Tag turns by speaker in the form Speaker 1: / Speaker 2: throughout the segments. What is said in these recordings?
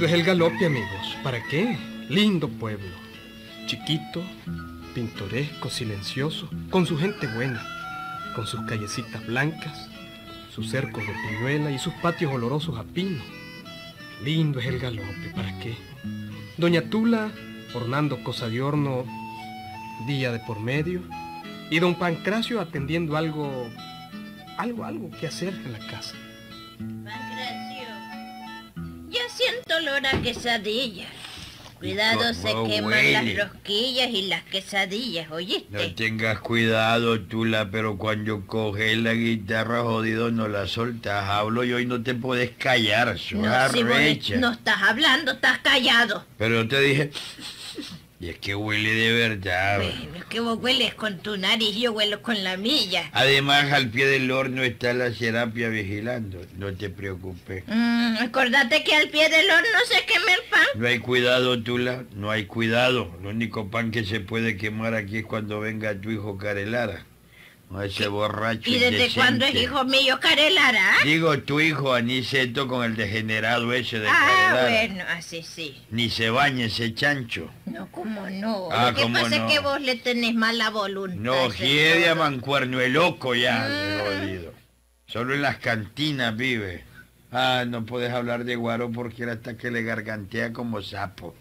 Speaker 1: Lindo es el Galope, amigos. ¿Para qué? Lindo pueblo. Chiquito, pintoresco, silencioso, con su gente buena, con sus callecitas blancas, sus cercos de piñuela y sus patios olorosos a pino. Lindo es el Galope, ¿para qué? Doña Tula hornando cosa de horno día de por medio, y don Pancracio atendiendo algo que hacer en la casa.
Speaker 2: Pancracio, ya siento olor a quesadillas. Cuidado, se queman las rosquillas y las quesadillas, ¿oíste?
Speaker 3: No tengas cuidado, Tula, pero cuando coges la guitarra, jodido, no la soltas. Hablo yo y no te puedes callar, sos arrecha.
Speaker 2: No estás hablando, estás callado.
Speaker 3: Pero te dije... Y es que huele de verdad.
Speaker 2: Bueno, es que vos hueles con tu nariz, yo huelo con la mía.
Speaker 3: Además, al pie del horno está la Serapia vigilando. No te preocupes.
Speaker 2: Acordate que al pie del horno se quema el pan.
Speaker 3: No hay cuidado, Tula, no hay cuidado. El único pan que se puede quemar aquí es cuando venga tu hijo Carelara. Ese borracho
Speaker 2: ¿Y desde cuándo es hijo mío Carelara?
Speaker 3: Digo, tu hijo Aniceto con el degenerado ese de Carelara.
Speaker 2: Bueno, así sí.
Speaker 3: Ni se bañe ese chancho.
Speaker 2: No, ¿cómo no?
Speaker 3: Lo
Speaker 2: que pasa es que vos le tenés mala voluntad.
Speaker 3: No, quiere a mancuerno el loco ya, jodido. Solo en las cantinas vive. No puedes hablar de Guaro porque era hasta que le gargantea como sapo.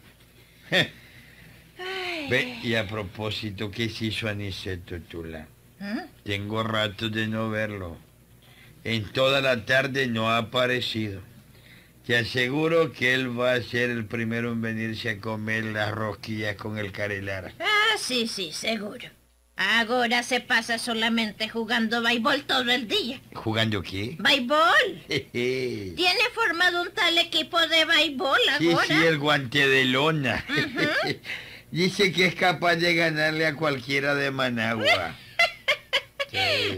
Speaker 3: Ve, y a propósito, ¿qué se hizo Aniceto, Tula? Tengo rato de no verlo. En toda la tarde no ha aparecido. Te aseguro que él va a ser el primero en venirse a comer las rosquillas con el Carelara.
Speaker 2: Sí, seguro. Ahora se pasa solamente jugando béisbol todo el día.
Speaker 3: ¿Jugando qué?
Speaker 2: ¡Béisbol! Tiene formado un tal equipo de béisbol ahora.
Speaker 3: Sí, el guante de lona. Dice que es capaz de ganarle a cualquiera de Managua. Sí.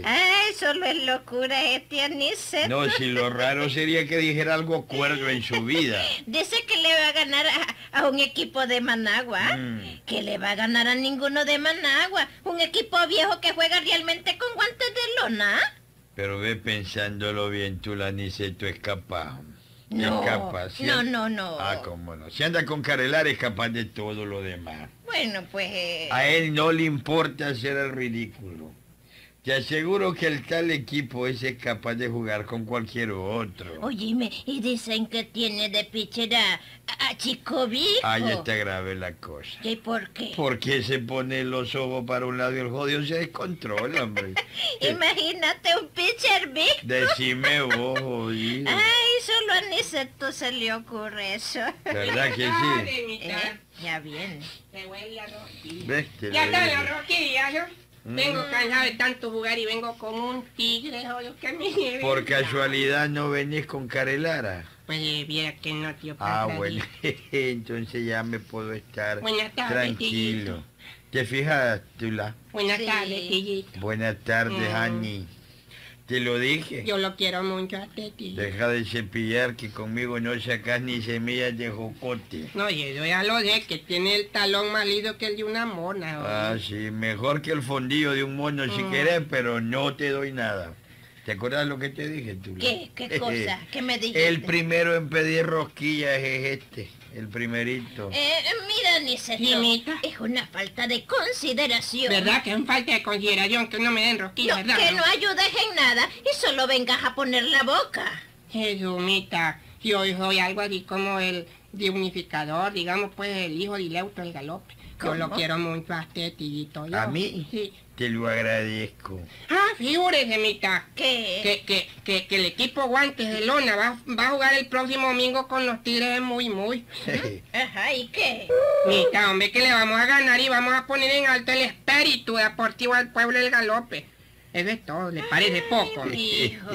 Speaker 2: Solo es locura este Aniceto.
Speaker 3: No, si lo raro sería que dijera algo cuerdo en su vida.
Speaker 2: Dice que le va a ganar a un equipo de Managua. Que le va a ganar a ninguno de Managua. Un equipo viejo que juega realmente con guantes de lona.
Speaker 3: Pero ve pensándolo bien, tú, la Aniceto es capaz.
Speaker 2: No,
Speaker 3: es capaz, ¿sí?
Speaker 2: No.
Speaker 3: Cómo no. Si anda con Carelara es capaz de todo lo demás.
Speaker 2: Bueno, pues...
Speaker 3: A él no le importa hacer el ridículo. Te aseguro que el tal equipo ese es capaz de jugar con cualquier otro.
Speaker 2: Óyeme, y dicen que tiene de pitcher a Chico Vico.
Speaker 3: Ya está grave la cosa.
Speaker 2: ¿Y por qué?
Speaker 3: Porque se pone los ojos para un lado y el jodido se descontrola, hombre.
Speaker 2: Imagínate un pitcher Vico.
Speaker 3: Decime vos, jodido.
Speaker 2: Solo a Aniceto se le ocurre eso.
Speaker 3: ¿Verdad que sí?
Speaker 2: Ya viene.
Speaker 4: Me huele a rosquilla.
Speaker 3: ¿Ves?
Speaker 4: Ya está la rosquilla, ¿no? Vengo cansado de tanto jugar y vengo como un tigre, joder, que me lleve.
Speaker 3: Por casualidad no venís con Carelara.
Speaker 4: Pues viera que no, tío.
Speaker 3: Bueno, entonces ya me puedo estar
Speaker 4: Buenas tardes,
Speaker 3: tranquilo. ¿Te fijas, Tula?
Speaker 4: Buenas tardes, Tillito.
Speaker 3: Buenas tardes, Ani. ¿Te lo dije?
Speaker 4: Yo lo quiero mucho a ti, Tillito.
Speaker 3: Deja de cepillar que conmigo no sacas ni semillas de jocote.
Speaker 4: No, yo ya lo sé, que tiene el talón más lindo que el de una mona.
Speaker 3: Sí, mejor que el fondillo de un mono si querés, pero no te doy nada. ¿Te acuerdas lo que te dije, Tula?
Speaker 2: ¿Qué cosa? ¿Qué me dijiste?
Speaker 3: El primero en pedir rosquillas es este, el primerito.
Speaker 2: Mira, Aniceto, es una falta de consideración.
Speaker 4: ¿Verdad que es una falta de consideración que no me den rosquillas, verdad?
Speaker 2: Que no ayudes en nada y solo vengas a poner la boca.
Speaker 4: Jesumita, yo soy algo así como el de unificador, digamos, pues el hijo de Leuto el Galope. Yo lo quiero mucho a este Tillito.
Speaker 3: ¿A mí?
Speaker 4: Sí.
Speaker 3: Te lo agradezco.
Speaker 4: Figúrese, mita.
Speaker 2: ¿Qué?
Speaker 4: Que el equipo Guantes de Lona va a jugar el próximo domingo con los Tigres de Muy.
Speaker 2: Ajá, ¿y qué?
Speaker 4: Mita, hombre, que le vamos a ganar y vamos a poner en alto el espíritu deportivo al pueblo del Galope. Eso es todo, ¿le parece poco?
Speaker 2: Hijo.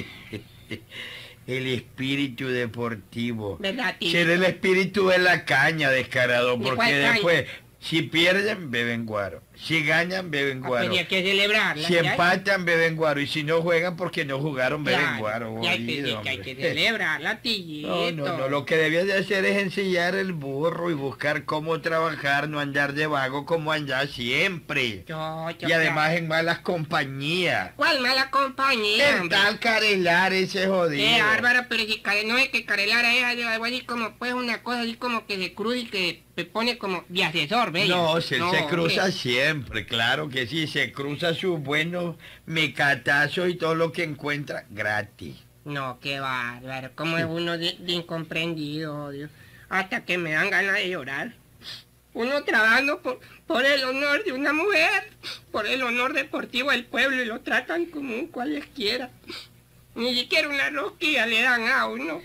Speaker 3: El espíritu deportivo.
Speaker 4: ¿Verdad, tío?
Speaker 3: Será el espíritu de la caña, descarado, porque
Speaker 4: cuál caña?
Speaker 3: después, si pierden, beben Guaro. Si ganan, beben guaro.
Speaker 4: Habría que celebrarla.
Speaker 3: Si
Speaker 4: ¿ya?
Speaker 3: empatan, beben guaro. Y si no juegan porque no jugaron, beben
Speaker 4: Claro,
Speaker 3: guaro.
Speaker 4: ya hay que,
Speaker 3: jodido,
Speaker 4: que hay que
Speaker 3: hombre.
Speaker 4: celebrarla, tillito.
Speaker 3: No. Lo que debías de hacer es ensillar el burro y buscar cómo trabajar, no andar de vago como andar siempre. Y además en malas compañías.
Speaker 4: ¿Cuál mala compañía,
Speaker 3: El
Speaker 4: hombre?
Speaker 3: tal Carelar, ese jodido.
Speaker 4: Qué bárbaro, pero si no es que Carelara es algo así como pues una cosa así como que se cruza y que se pone como de asesor, ¿ves?
Speaker 3: No, se cruza
Speaker 4: hombre.
Speaker 3: siempre, claro que sí, se cruza sus buenos mecatazos y todo lo que encuentra gratis.
Speaker 4: No, qué bárbaro, como es uno de incomprendido, Dios. Hasta que me dan ganas de llorar. Uno trabajando por el honor de una mujer, por el honor deportivo del pueblo y lo tratan como un cualesquiera. Ni siquiera una rosquilla le dan a uno.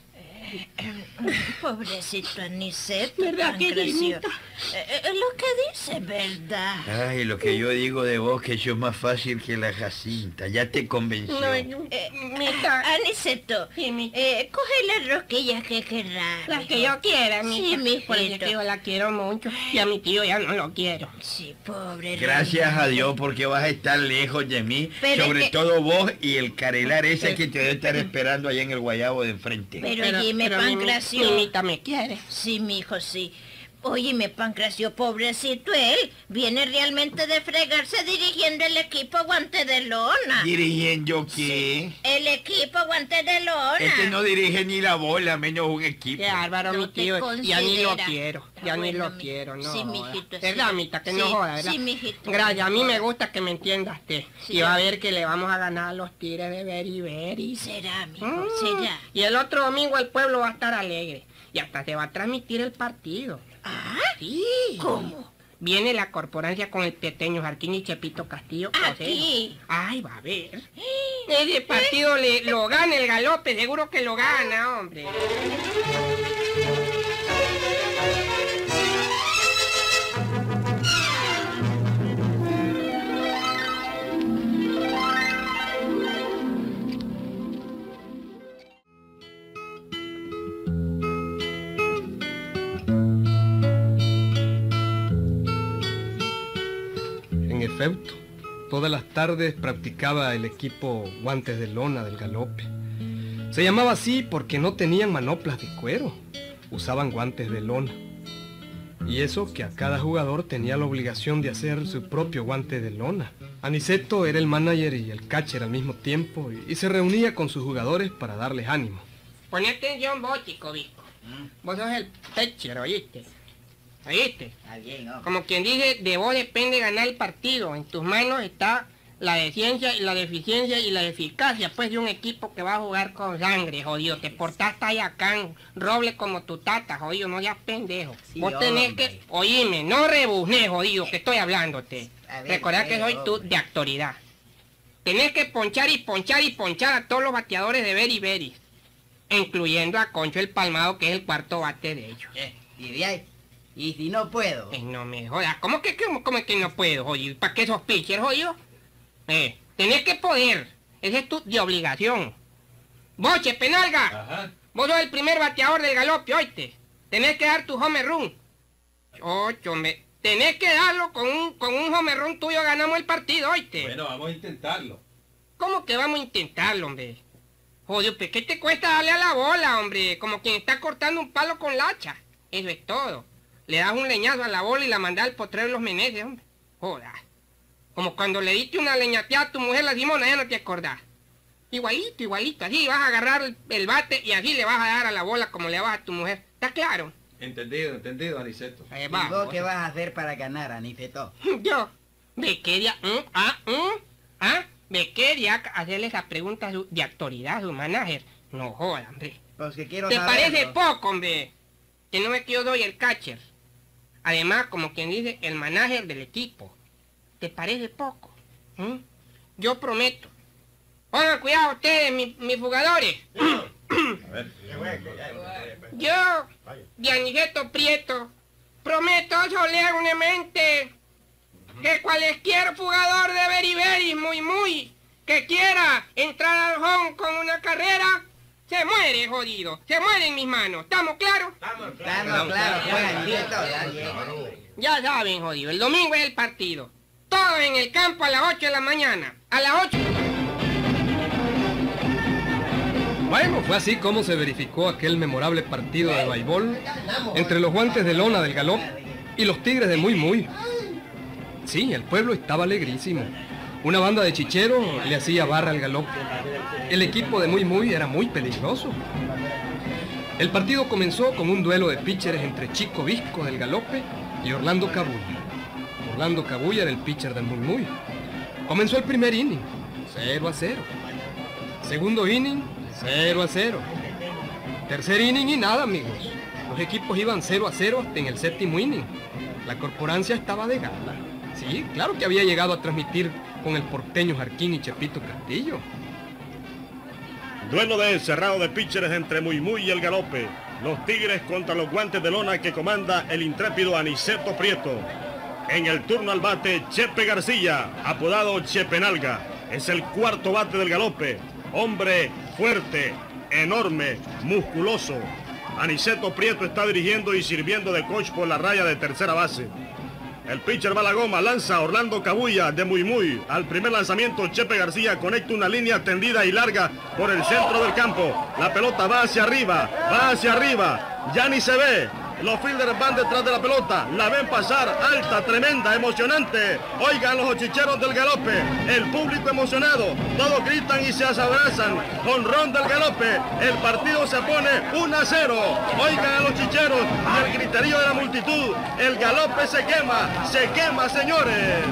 Speaker 2: Pobrecito Aniceto,
Speaker 4: ¿Verdad que
Speaker 2: Pancracio.
Speaker 4: Dinita?
Speaker 2: Lo que dice es verdad.
Speaker 3: Ay, lo que yo digo de vos, que eso es más fácil que la Jacinta, ya te convenció.
Speaker 2: Aniceto,
Speaker 4: Sí, mi-
Speaker 2: coge las rosquillas que querrás.
Speaker 4: Las que
Speaker 2: mijo.
Speaker 4: yo quiera,
Speaker 2: Sí,
Speaker 4: mi Por eso
Speaker 2: mijito.
Speaker 4: que yo la quiero mucho y a mi tío ya no lo quiero.
Speaker 2: Sí, pobre.
Speaker 3: Gracias a
Speaker 2: Ramón.
Speaker 3: Dios porque vas a estar lejos de mí,
Speaker 2: Pero
Speaker 3: sobre
Speaker 2: es que-
Speaker 3: todo vos y el Carelar ese que te debe estar esperando allá en el guayabo de enfrente.
Speaker 2: Pero dime, Pancracio.
Speaker 4: Mimita me quiere.
Speaker 2: Sí, mijo, sí. Óyeme, Pancracio, pobrecito él. Viene realmente de fregarse dirigiendo el equipo Guante de Lona.
Speaker 3: ¿Dirigiendo qué?
Speaker 2: El equipo Guante de Lona.
Speaker 3: Este no dirige ni la bola, menos un equipo.
Speaker 4: Qué bárbaro,
Speaker 2: No
Speaker 4: mi
Speaker 2: te
Speaker 4: tío. Ya ni lo
Speaker 2: considera.
Speaker 4: quiero. Ya ni
Speaker 2: Bueno,
Speaker 4: lo quiero, no.
Speaker 2: sí,
Speaker 4: joda.
Speaker 2: mijito, sí.
Speaker 4: ¿Verdad, mita? Que no
Speaker 2: Sí,
Speaker 4: joda, ¿verdad?
Speaker 2: sí, mijito.
Speaker 4: Gracias. A mí me gusta que me entiendas usted.
Speaker 2: Sí.
Speaker 4: Y va a ver que le vamos a ganar a los Tigres de Beriberi.
Speaker 2: Será, mijo,
Speaker 4: Mm.
Speaker 2: será.
Speaker 4: Y el otro domingo el pueblo va a estar alegre. Y hasta se va a transmitir el partido.
Speaker 2: ¿Ah?
Speaker 4: Sí.
Speaker 2: ¿Cómo?
Speaker 4: Viene la corporancia con el peteño Jarquín y Chepito Castillo.
Speaker 2: Aquí.
Speaker 4: Ay, va a ver. Ese partido lo gana el Galope, seguro que lo gana, hombre.
Speaker 1: En efecto, todas las tardes practicaba el equipo Guantes de Lona del Galope. Se llamaba así porque no tenían manoplas de cuero, usaban guantes de lona. Y eso que a cada jugador tenía la obligación de hacer su propio guante de lona. Aniceto era el manager y el catcher al mismo tiempo y se reunía con sus jugadores para darles ánimo.
Speaker 4: Pon atención vos, chico Vico. Vos sos el pitcher, ¿oíste? ¿Oíste?
Speaker 5: Está bien, hombre.
Speaker 4: Como quien dice, de vos depende ganar el partido. En tus manos está la deficiencia y la deficiencia y la eficacia, pues, de un equipo que va a jugar con sangre, jodido. Te portaste ahí acá en roble como tu tata, jodido, no seas pendejo.
Speaker 5: Sí,
Speaker 4: Vos tenés
Speaker 5: hombre.
Speaker 4: que, oíme, no rebuzné, jodido, que estoy hablándote.
Speaker 5: A ver,
Speaker 4: Recordá que soy tú
Speaker 5: hombre.
Speaker 4: de autoridad. Tenés que ponchar y ponchar y ponchar a todos los bateadores de Beriberi, incluyendo a Concho el Palmado, que es el cuarto bate de ellos.
Speaker 5: Y de ahí, y si no puedo,
Speaker 4: No me jodas, ¿cómo es que no puedo, jodido? ¿Para qué sos pitcher, jodido? Tenés que poder, esa es tu de obligación. Boche, Penalga,
Speaker 3: Ajá.
Speaker 4: vos sos el primer bateador del Galope, oíste. Tenés que dar tu home run. Ocho, tenés que darlo con un home run tuyo, ganamos el partido, oíste.
Speaker 6: Bueno, vamos a intentarlo.
Speaker 4: ¿Cómo que vamos a intentarlo, hombre? Joder, pues, ¿qué te cuesta darle a la bola, hombre? Como quien está cortando un palo con la hacha. Eso es todo. Le das un leñazo a la bola y la mandás al potrero de los Meneses, hombre. Joder. Como cuando le diste una leñateada a tu mujer, la Simona, ya no te acordás. Igualito, igualito. Así vas a agarrar el bate y así le vas a dar a la bola como le vas a tu mujer. ¿Está claro?
Speaker 6: Entendido, Aniceto.
Speaker 4: Ahí
Speaker 5: ¿y
Speaker 4: va.
Speaker 5: vos qué vas a hacer para ganar, Aniceto?
Speaker 4: Yo, me quería, me quería hacerle esa pregunta de autoridad a su manager. No joda, hombre.
Speaker 5: Pues que quiero
Speaker 4: ¿Te
Speaker 5: saberlo.
Speaker 4: parece poco, hombre? Que no es que yo doy el catcher. Además, como quien dice, el manager del equipo. ¿Te parece poco? ¿Mm? Yo prometo. Pongan cuidado ustedes, mis jugadores.
Speaker 6: A ver.
Speaker 4: Yo, de Aniceto Prieto, prometo solemnemente que cualquier jugador de Beriberi, muy, que quiera entrar al home con una carrera, Se muere, jodido. Se muere en mis manos. ¿Estamos claros?
Speaker 5: Estamos claros, pues, Aniceto.
Speaker 4: Ya saben, jodido. El domingo es el partido. Todos en el campo a las 8 de la mañana. A las 8...
Speaker 1: Bueno, fue así como se verificó aquel memorable partido de béisbol entre los guantes de lona del Galop y los Tigres de Muy Muy. Sí, el pueblo estaba alegrísimo. Una banda de chicheros le hacía barra al Galop. El equipo de Muy Muy era muy peligroso. El partido comenzó con un duelo de pitchers entre Chico Visco del Galope y Orlando Cabuya. Orlando Cabuya era el pitcher del Muy Muy. Comenzó el primer inning, 0-0. Segundo inning, 0-0. Tercer inning y nada, amigos. Los equipos iban 0-0 hasta en el séptimo inning. La corporancia estaba de gala. Sí, claro que había llegado a transmitir con el porteño Jarquín y Chepito Castillo.
Speaker 7: Duelo de cerrado de pitchers entre Muy Muy y el Galope. Los Tigres contra los guantes de lona que comanda el intrépido Aniceto Prieto. En el turno al bate, Chepe García, apodado Chepenalga. Es el cuarto bate del Galope. Hombre fuerte, enorme, musculoso. Aniceto Prieto está dirigiendo y sirviendo de coach por la raya de tercera base. El pitcher va a la goma, lanza Orlando Cabuya de Muy Muy. Al primer lanzamiento, Chepe García conecta una línea tendida y larga por el centro del campo. La pelota va hacia arriba, ya ni se ve. Los fielders van detrás de la pelota, la ven pasar, alta, tremenda, emocionante. Oigan los chicheros del Galope, el público emocionado, todos gritan y se abrazan. Jonrón del Galope, el partido se pone 1-0. Oigan a los chicheros y el griterío de la multitud. El Galope se quema, señores.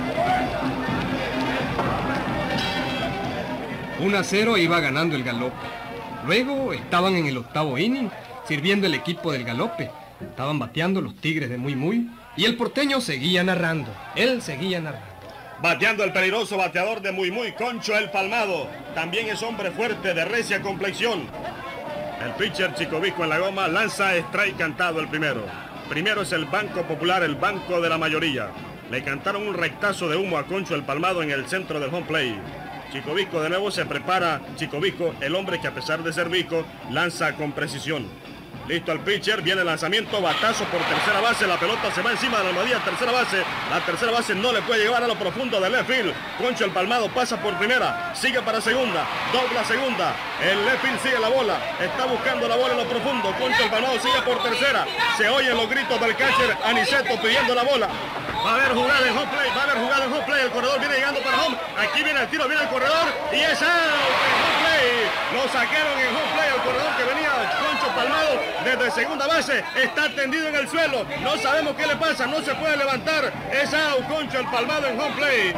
Speaker 1: 1-0 iba ganando el Galope. Luego estaban en el octavo inning, sirviendo el equipo del Galope. Estaban bateando los Tigres de Muy Muy y el porteño seguía narrando. Él seguía narrando.
Speaker 7: Bateando el peligroso bateador de Muy Muy, Concho el Palmado. También es hombre fuerte, de recia complexión. El pitcher Chico Visco en la goma lanza strike cantado el primero. Primero es el Banco Popular, el banco de la mayoría. Le cantaron un rectazo de humo a Concho el Palmado en el centro del home plate. Chico Visco de nuevo se prepara. Chico Visco, el hombre que a pesar de ser Visco, lanza con precisión. Listo el pitcher, viene el lanzamiento, batazo por tercera base, la pelota se va encima de la almohadilla, tercera base, la tercera base no le puede llevar a lo profundo del left field. Concho el Palmado pasa por primera, sigue para segunda, dobla segunda, el left field sigue la bola, está buscando la bola en lo profundo, Concho el Palmado sigue por tercera, se oyen los gritos del catcher Aniceto pidiendo la bola. Va a haber jugada en home play, el corredor viene llegando para home, aquí viene el tiro, viene el corredor y es out en home play. Lo sacaron en home play al corredor que venía Concho Palmado desde segunda base, está tendido en el suelo, no sabemos qué le pasa, no se puede levantar, es out Concho el Palmado en home play.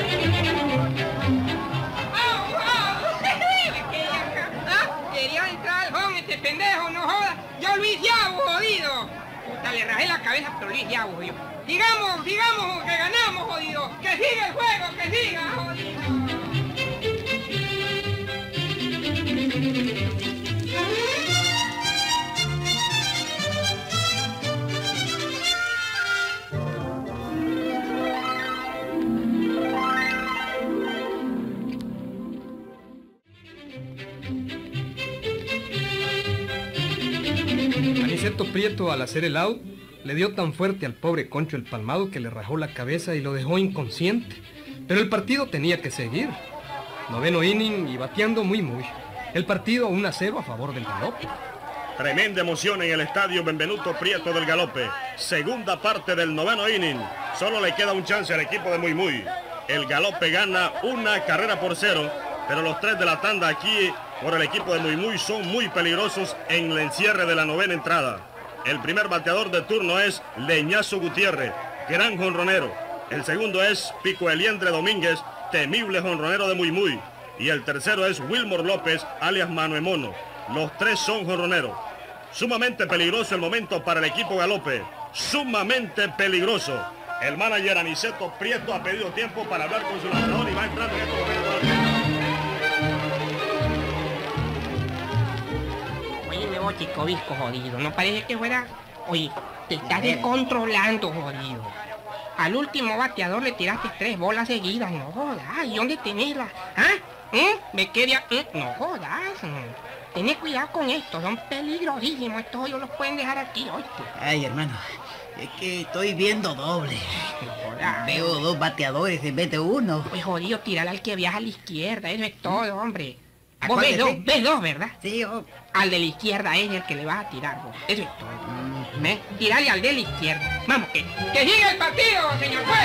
Speaker 4: Quería entrar al home este pendejo, no joda. Yo Luis Llavo, jodido. Puta, le rajé la cabeza, pero Luis Llavo, jodido. Digamos que ganamos, jodido. Que siga el juego, que siga, jodido.
Speaker 1: Aniceto Prieto, al hacer el out, le dio tan fuerte al pobre Concho el Palmado que le rajó la cabeza y lo dejó inconsciente. Pero el partido tenía que seguir. Noveno inning y bateando Muy Muy. El partido 1-0 a favor del Galope.
Speaker 7: Tremenda emoción en el estadio Benvenuto Prieto del Galope. Segunda parte del noveno inning. Solo le queda un chance al equipo de Muy Muy. El Galope gana 1-0, pero los tres de la tanda aquí por el equipo de Muy Muy son muy peligrosos en el encierre de la novena entrada. El primer bateador de turno es Leñazo Gutiérrez, gran jonronero. El segundo es Pico Eliendre Domínguez, temible jonronero de Muy Muy. Y el tercero es Wilmor López, alias Manuemono. Los tres son jonroneros. Sumamente peligroso el momento para el equipo Galope. Sumamente peligroso. El manager Aniceto Prieto ha pedido tiempo para hablar con su lanzador y va entrando en este momento.
Speaker 4: Oye, vos, Chico Visco, jodido. No parece que fuera... Oye, te estás descontrolando, jodido. Al último bateador le tiraste 3 bolas seguidas, no jodas. ¿Y dónde tenés la...? ¿Ah? ¿Me quería...? No jodas. tened cuidado con esto, son peligrosísimos. Estos hoyos los pueden dejar aquí, oíste.
Speaker 5: Ay, hermano, es que estoy viendo doble.
Speaker 4: Joder.
Speaker 5: Veo dos bateadores en vez de uno.
Speaker 4: Pues jodido, tirar al que viaja a la izquierda, eso es todo, hombre.
Speaker 5: ¿A
Speaker 4: Vos
Speaker 5: cuál
Speaker 4: ves
Speaker 5: de
Speaker 4: dos,
Speaker 5: ti?
Speaker 4: ves dos, ¿verdad?
Speaker 5: Sí,
Speaker 4: Al de la izquierda es el que le vas a tirar, vos. Eso es todo. ¿Ves? Tirarle al de la izquierda. Vamos, que siga el partido, señor juez.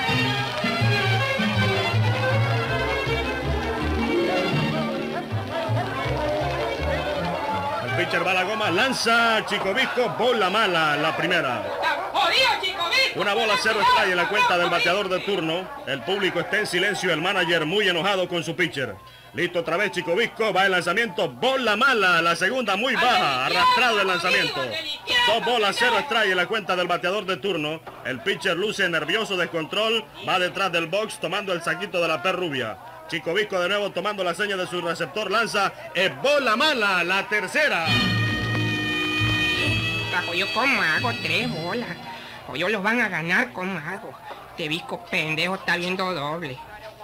Speaker 7: El pitcher va a la goma, lanza Chico Visco, bola mala, la primera.
Speaker 4: ¡Jodido, chico!
Speaker 7: Una bola 0 strike en la cuenta del bateador de turno. El público está en silencio, el manager muy enojado con su pitcher. Listo otra vez Chico Visco, va el lanzamiento, bola mala, la segunda muy baja, arrastrado el lanzamiento. 2 bolas 0 strike en la cuenta del bateador de turno. El pitcher luce nervioso, descontrol, va detrás del box tomando el saquito de la perrubia. Chico Visco de nuevo tomando la seña de su receptor, lanza, es bola mala, la tercera.
Speaker 4: Yo cómo hago 3 bolas. O yo los van a ganar, ¿cómo hago? Este Visco pendejo está viendo doble.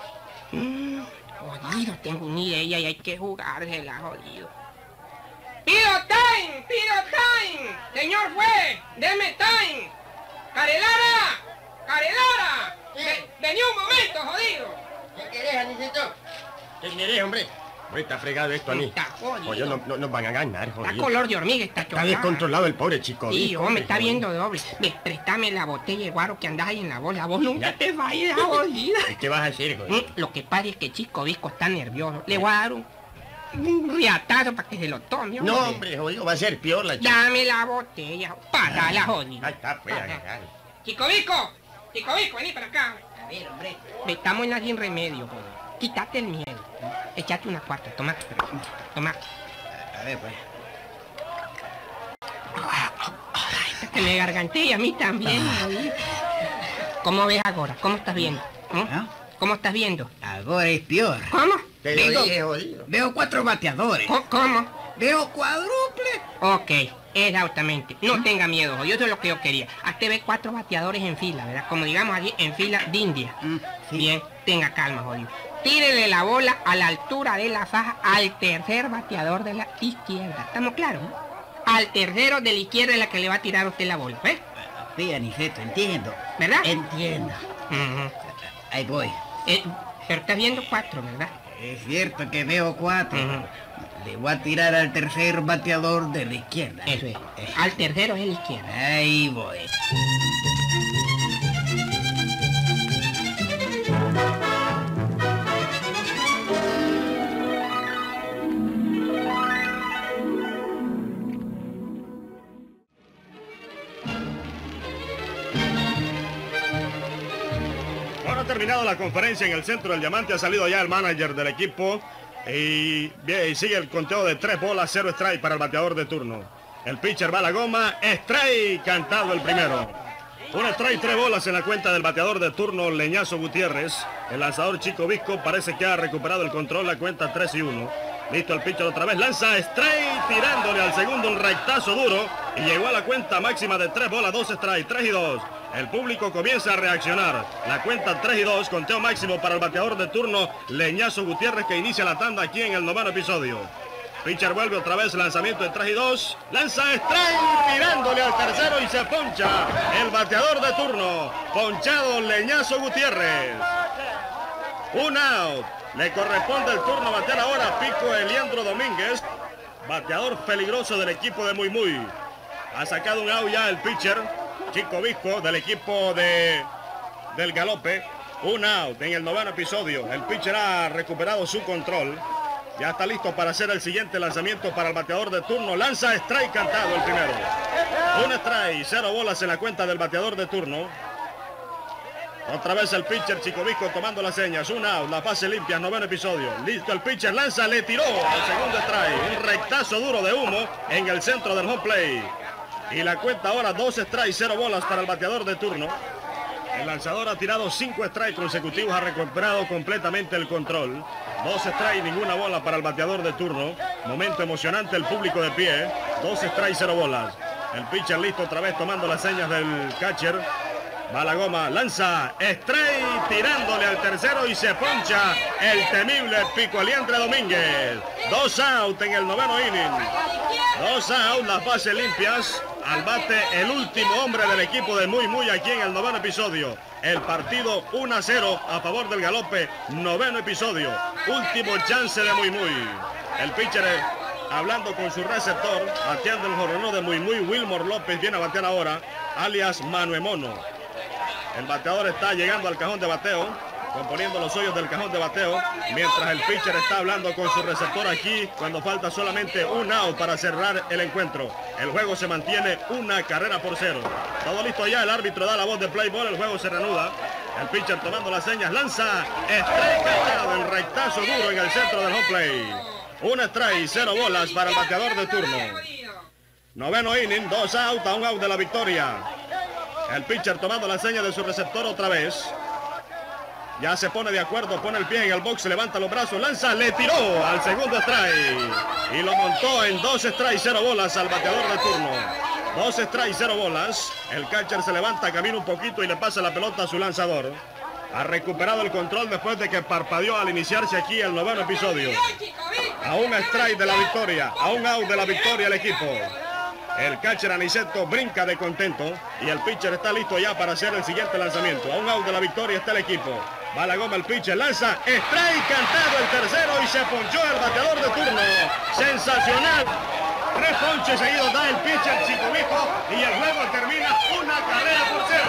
Speaker 4: Jodido, tengo una idea y hay que jugársela, jodido. ¡Pido time! ¡Pido time! ¡Señor juez! ¡Deme time! ¡Carelara! ¡Carelara! ¡Vení un momento, jodido!
Speaker 5: ¿Qué querés, Anicito?
Speaker 1: ¿Qué querés, hombre? Oye, está fregado esto, Aní.
Speaker 4: Está jodido.
Speaker 1: Oye, no nos van a ganar,
Speaker 4: Está
Speaker 1: jodido.
Speaker 4: color de hormiga, está
Speaker 1: Está
Speaker 4: chocado.
Speaker 1: descontrolado el pobre Chico
Speaker 4: Sí,
Speaker 1: Visco,
Speaker 4: hombre, está
Speaker 1: jodido.
Speaker 4: viendo doble. Ve, préstame la botella de guaro que andás ahí en la bola. Vos nunca te vayas, jodida.
Speaker 1: ¿Qué vas a hacer, jodido?
Speaker 4: Lo que pasa es que Chico Visco está nervioso. Le voy a dar un riatazo para que se lo tome,
Speaker 1: No, hombre, jodido, va a ser peor la chica.
Speaker 4: Dame la botella. Para la jodida.
Speaker 1: Ahí está, pues, agarrar.
Speaker 4: Chico Visco, vení para acá.
Speaker 5: A ver, hombre.
Speaker 4: Ve, estamos en la sin remedio, joder. Quítate el miedo. Echate una cuarta, toma. Toma.
Speaker 5: A ver, pues.
Speaker 4: Que me garganté y a mí también, jodido. ¿Cómo ves ahora? ¿Cómo estás viendo?
Speaker 5: ¿Ah?
Speaker 4: ¿Cómo estás viendo?
Speaker 5: Ahora es peor.
Speaker 4: ¿Cómo?
Speaker 1: Te lo
Speaker 5: Digo-
Speaker 1: dije, jodido.
Speaker 5: Veo 4 bateadores.
Speaker 4: ¿Cómo?
Speaker 5: Veo cuádruple.
Speaker 4: Ok, exactamente. No tenga miedo, jodido, eso es lo que yo quería. Hasta ve 4 bateadores en fila, ¿verdad? Como digamos allí, en fila de India.
Speaker 5: Sí.
Speaker 4: Bien, tenga calma, jodido. Tírele la bola a la altura de la faja al tercer bateador de la izquierda. ¿Estamos claros? Al tercero de la izquierda es la que le va a tirar a usted la bola, ¿ves?
Speaker 5: Sí, Aniceto, entiendo.
Speaker 4: ¿Verdad?
Speaker 5: Entiendo.
Speaker 4: Ujú.
Speaker 5: Ahí voy.
Speaker 4: Pero estás viendo 4, ¿verdad?
Speaker 5: Es cierto que veo 4.
Speaker 4: Ujú.
Speaker 5: Le voy a tirar al tercer bateador de la izquierda.
Speaker 4: Eso es. Al tercero es la izquierda.
Speaker 5: Ahí voy.
Speaker 7: Ahora ha terminado la conferencia en el centro del diamante, ha salido ya el manager del equipo y, bien, y sigue el conteo de 3 bolas, 0 strike para el bateador de turno. El pitcher va a la goma, strike, cantado el primero. Un strike, 3 bolas en la cuenta del bateador de turno, Leñazo Gutiérrez. El lanzador Chico Visco parece que ha recuperado el control, la cuenta 3-1. Listo el pitcher otra vez, lanza strike, tirándole al segundo un rectazo duro y llegó a la cuenta máxima de 3 bolas, 2 strike, 3-2. El público comienza a reaccionar. La cuenta 3-2, conteo máximo para el bateador de turno, Leñazo Gutiérrez, que inicia la tanda aquí en el 9º episodio. Pitcher vuelve otra vez, lanzamiento de 3-2, lanza strike, tirándole al tercero y se poncha el bateador de turno, ponchado Leñazo Gutiérrez. Un out. Le corresponde el turno a batear ahora a Pico Eliandro Domínguez, bateador peligroso del equipo de Muy Muy. Ha sacado un out ya el pitcher Chico Visco del equipo del Galope. Un out en el 9º episodio. El pitcher ha recuperado su control. Ya está listo para hacer el siguiente lanzamiento para el bateador de turno. Lanza strike cantado el primero. Un strike, 0 bolas en la cuenta del bateador de turno. Otra vez el pitcher Chico Visco tomando las señas. Un out, la base limpia, 9º episodio. Listo el pitcher, lanza, le tiró el segundo strike. Un rectazo duro de humo en el centro del home plate. Y la cuenta ahora 2 strikes, 0 bolas para el bateador de turno. El lanzador ha tirado 5 strikes consecutivos, ha recuperado completamente el control. 2 strikes, ninguna bola para el bateador de turno. Momento emocionante, el público de pie. 2 strikes, 0 bolas. El pitcher listo otra vez tomando las señas del catcher. Va la goma, lanza, strike, tirándole al tercero y se poncha el temible Pico Alientre Domínguez. 2 out en el noveno inning. 2 out, las bases limpias. Al bate el último hombre del equipo de Muy Muy aquí en el noveno episodio. El partido 1-0 a favor del Galope, noveno episodio. Último chance de Muy Muy. El pitcher hablando con su receptor, bateando el jonrón de Muy Muy. Wilmore López viene a batear ahora, alias Manuel Mono. El bateador está llegando al cajón de bateo, componiendo los hoyos del cajón de bateo, mientras el pitcher está hablando con su receptor aquí, cuando falta solamente un out para cerrar el encuentro. El juego se mantiene 1 carrera por 0. Todo listo ya, el árbitro da la voz de play ball, el juego se reanuda. El pitcher tomando las señas, lanza, strike cantado, el rectazo duro en el centro del home play. 1 strike, 0 bolas para el bateador de turno. Noveno inning, 2 out a 1 out de la victoria. El pitcher tomando la seña de su receptor otra vez. Ya se pone de acuerdo, pone el pie en el box, levanta los brazos, lanza, le tiró al segundo strike. Y lo montó en 2 strikes, 0 bolas al bateador de turno. 2 strikes, 0 bolas. El catcher se levanta, camina un poquito y le pasa la pelota a su lanzador. Ha recuperado el control después de que parpadeó al iniciarse aquí el noveno episodio. A 1 strike de la victoria, a 1 out de la victoria el equipo. El catcher Aniceto brinca de contento y el pitcher está listo ya para hacer el siguiente lanzamiento. A 1 out de la victoria está el equipo. Va la goma el pitcher, lanza, strike cantado el tercero y se ponchó el bateador de turno. Sensacional. 3 ponches seguidos da el pitcher Chicovico y el juego termina 1 carrera por 0.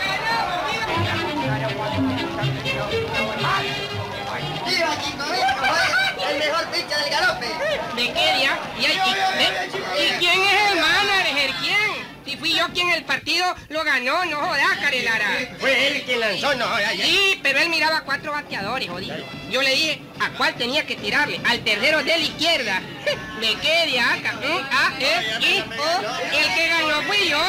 Speaker 8: ¡Viva Chicovico! ¡El mejor pitcher del Galope!
Speaker 4: ¿De qué día? ¿Y quién es el manager? ¿Quién? Si fui yo quien el partido lo ganó, no jodas, Carelara.
Speaker 5: Fue él quien lanzó, no jodas.
Speaker 4: Sí, pero él miraba 4 bateadores, jodido. Yo le dije a cuál tenía que tirarle, al tercero de la izquierda. ¿De qué día? El que ganó fui yo,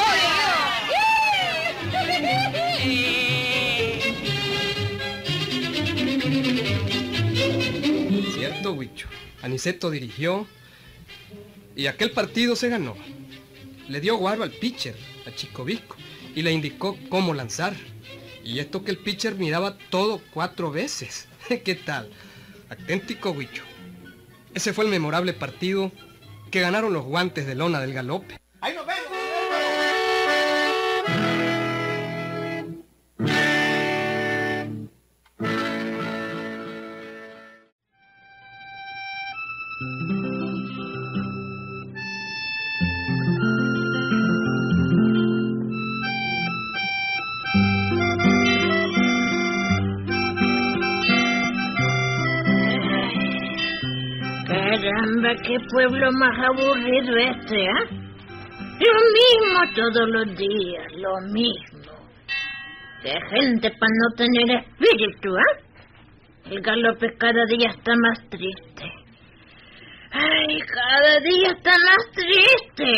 Speaker 1: Cierto, Huicho. Aniceto dirigió y aquel partido se ganó. Le dio guaro al pitcher, a Chicovisco, y le indicó cómo lanzar. Y esto que el pitcher miraba todo 4 veces. ¿Qué tal? Auténtico, Huicho. Ese fue el memorable partido que ganaron los guantes de lona del Galope.
Speaker 8: ¡Ahí nos vemos!
Speaker 2: Caramba, qué pueblo más aburrido este, ¿ah? Lo mismo todos los días, lo mismo. Qué gente para no tener espíritu, ¿ah? El Galope cada día está más triste. Ay, cada día está más triste.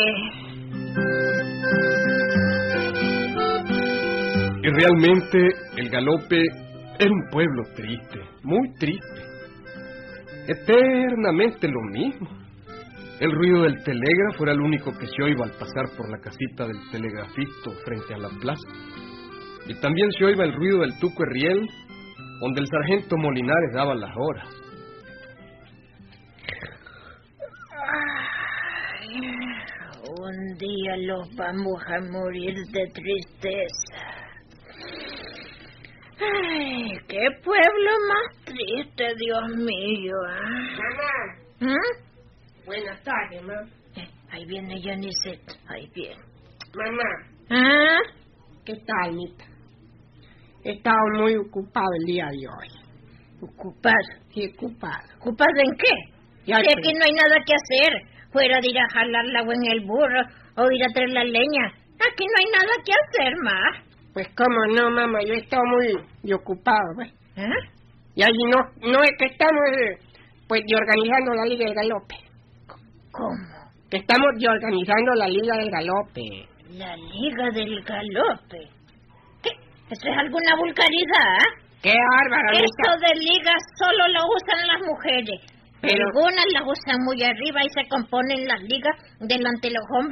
Speaker 1: Y realmente el Galope era un pueblo triste, muy triste. Eternamente lo mismo. El ruido del telégrafo era el único que se oía al pasar por la casita del telegrafito frente a la plaza. Y también se oía el ruido del tuco Herriel, donde el sargento Molinares daba las horas.
Speaker 2: Ay, un día los vamos a morir de tristeza. Ay, qué pueblo más triste, Dios mío.
Speaker 4: Mamá.
Speaker 2: ¿Ah?
Speaker 4: Buenas tardes, mamá.
Speaker 2: Ahí viene Janicet, ahí viene.
Speaker 4: Mamá.
Speaker 2: ¿Ah?
Speaker 4: ¿Qué tal, Nita? He estado muy ocupado el día de hoy.
Speaker 2: ¿Ocupado?
Speaker 4: Sí, ocupado.
Speaker 2: ¿Ocupado en qué?
Speaker 4: Ya
Speaker 2: Si aquí no hay nada que hacer, fuera de ir a jalar el agua en el burro o ir a traer la leña. Aquí no hay nada que hacer, ma.
Speaker 4: Pues cómo no, mamá, yo he estado muy ocupado, pues.
Speaker 2: ¿Ah?
Speaker 4: Y allí no es que estamos, pues, de organizando la Liga del Galope.
Speaker 2: ¿Cómo?
Speaker 4: Que estamos de organizando la Liga del Galope.
Speaker 2: La Liga del Galope. ¿Qué? ¿Eso es alguna vulgaridad?
Speaker 4: ¡Qué bárbaro!
Speaker 2: Esto de ligas solo lo usan las mujeres.
Speaker 4: Pero
Speaker 2: algunas las usan muy arriba y se componen las ligas delante de los hombres.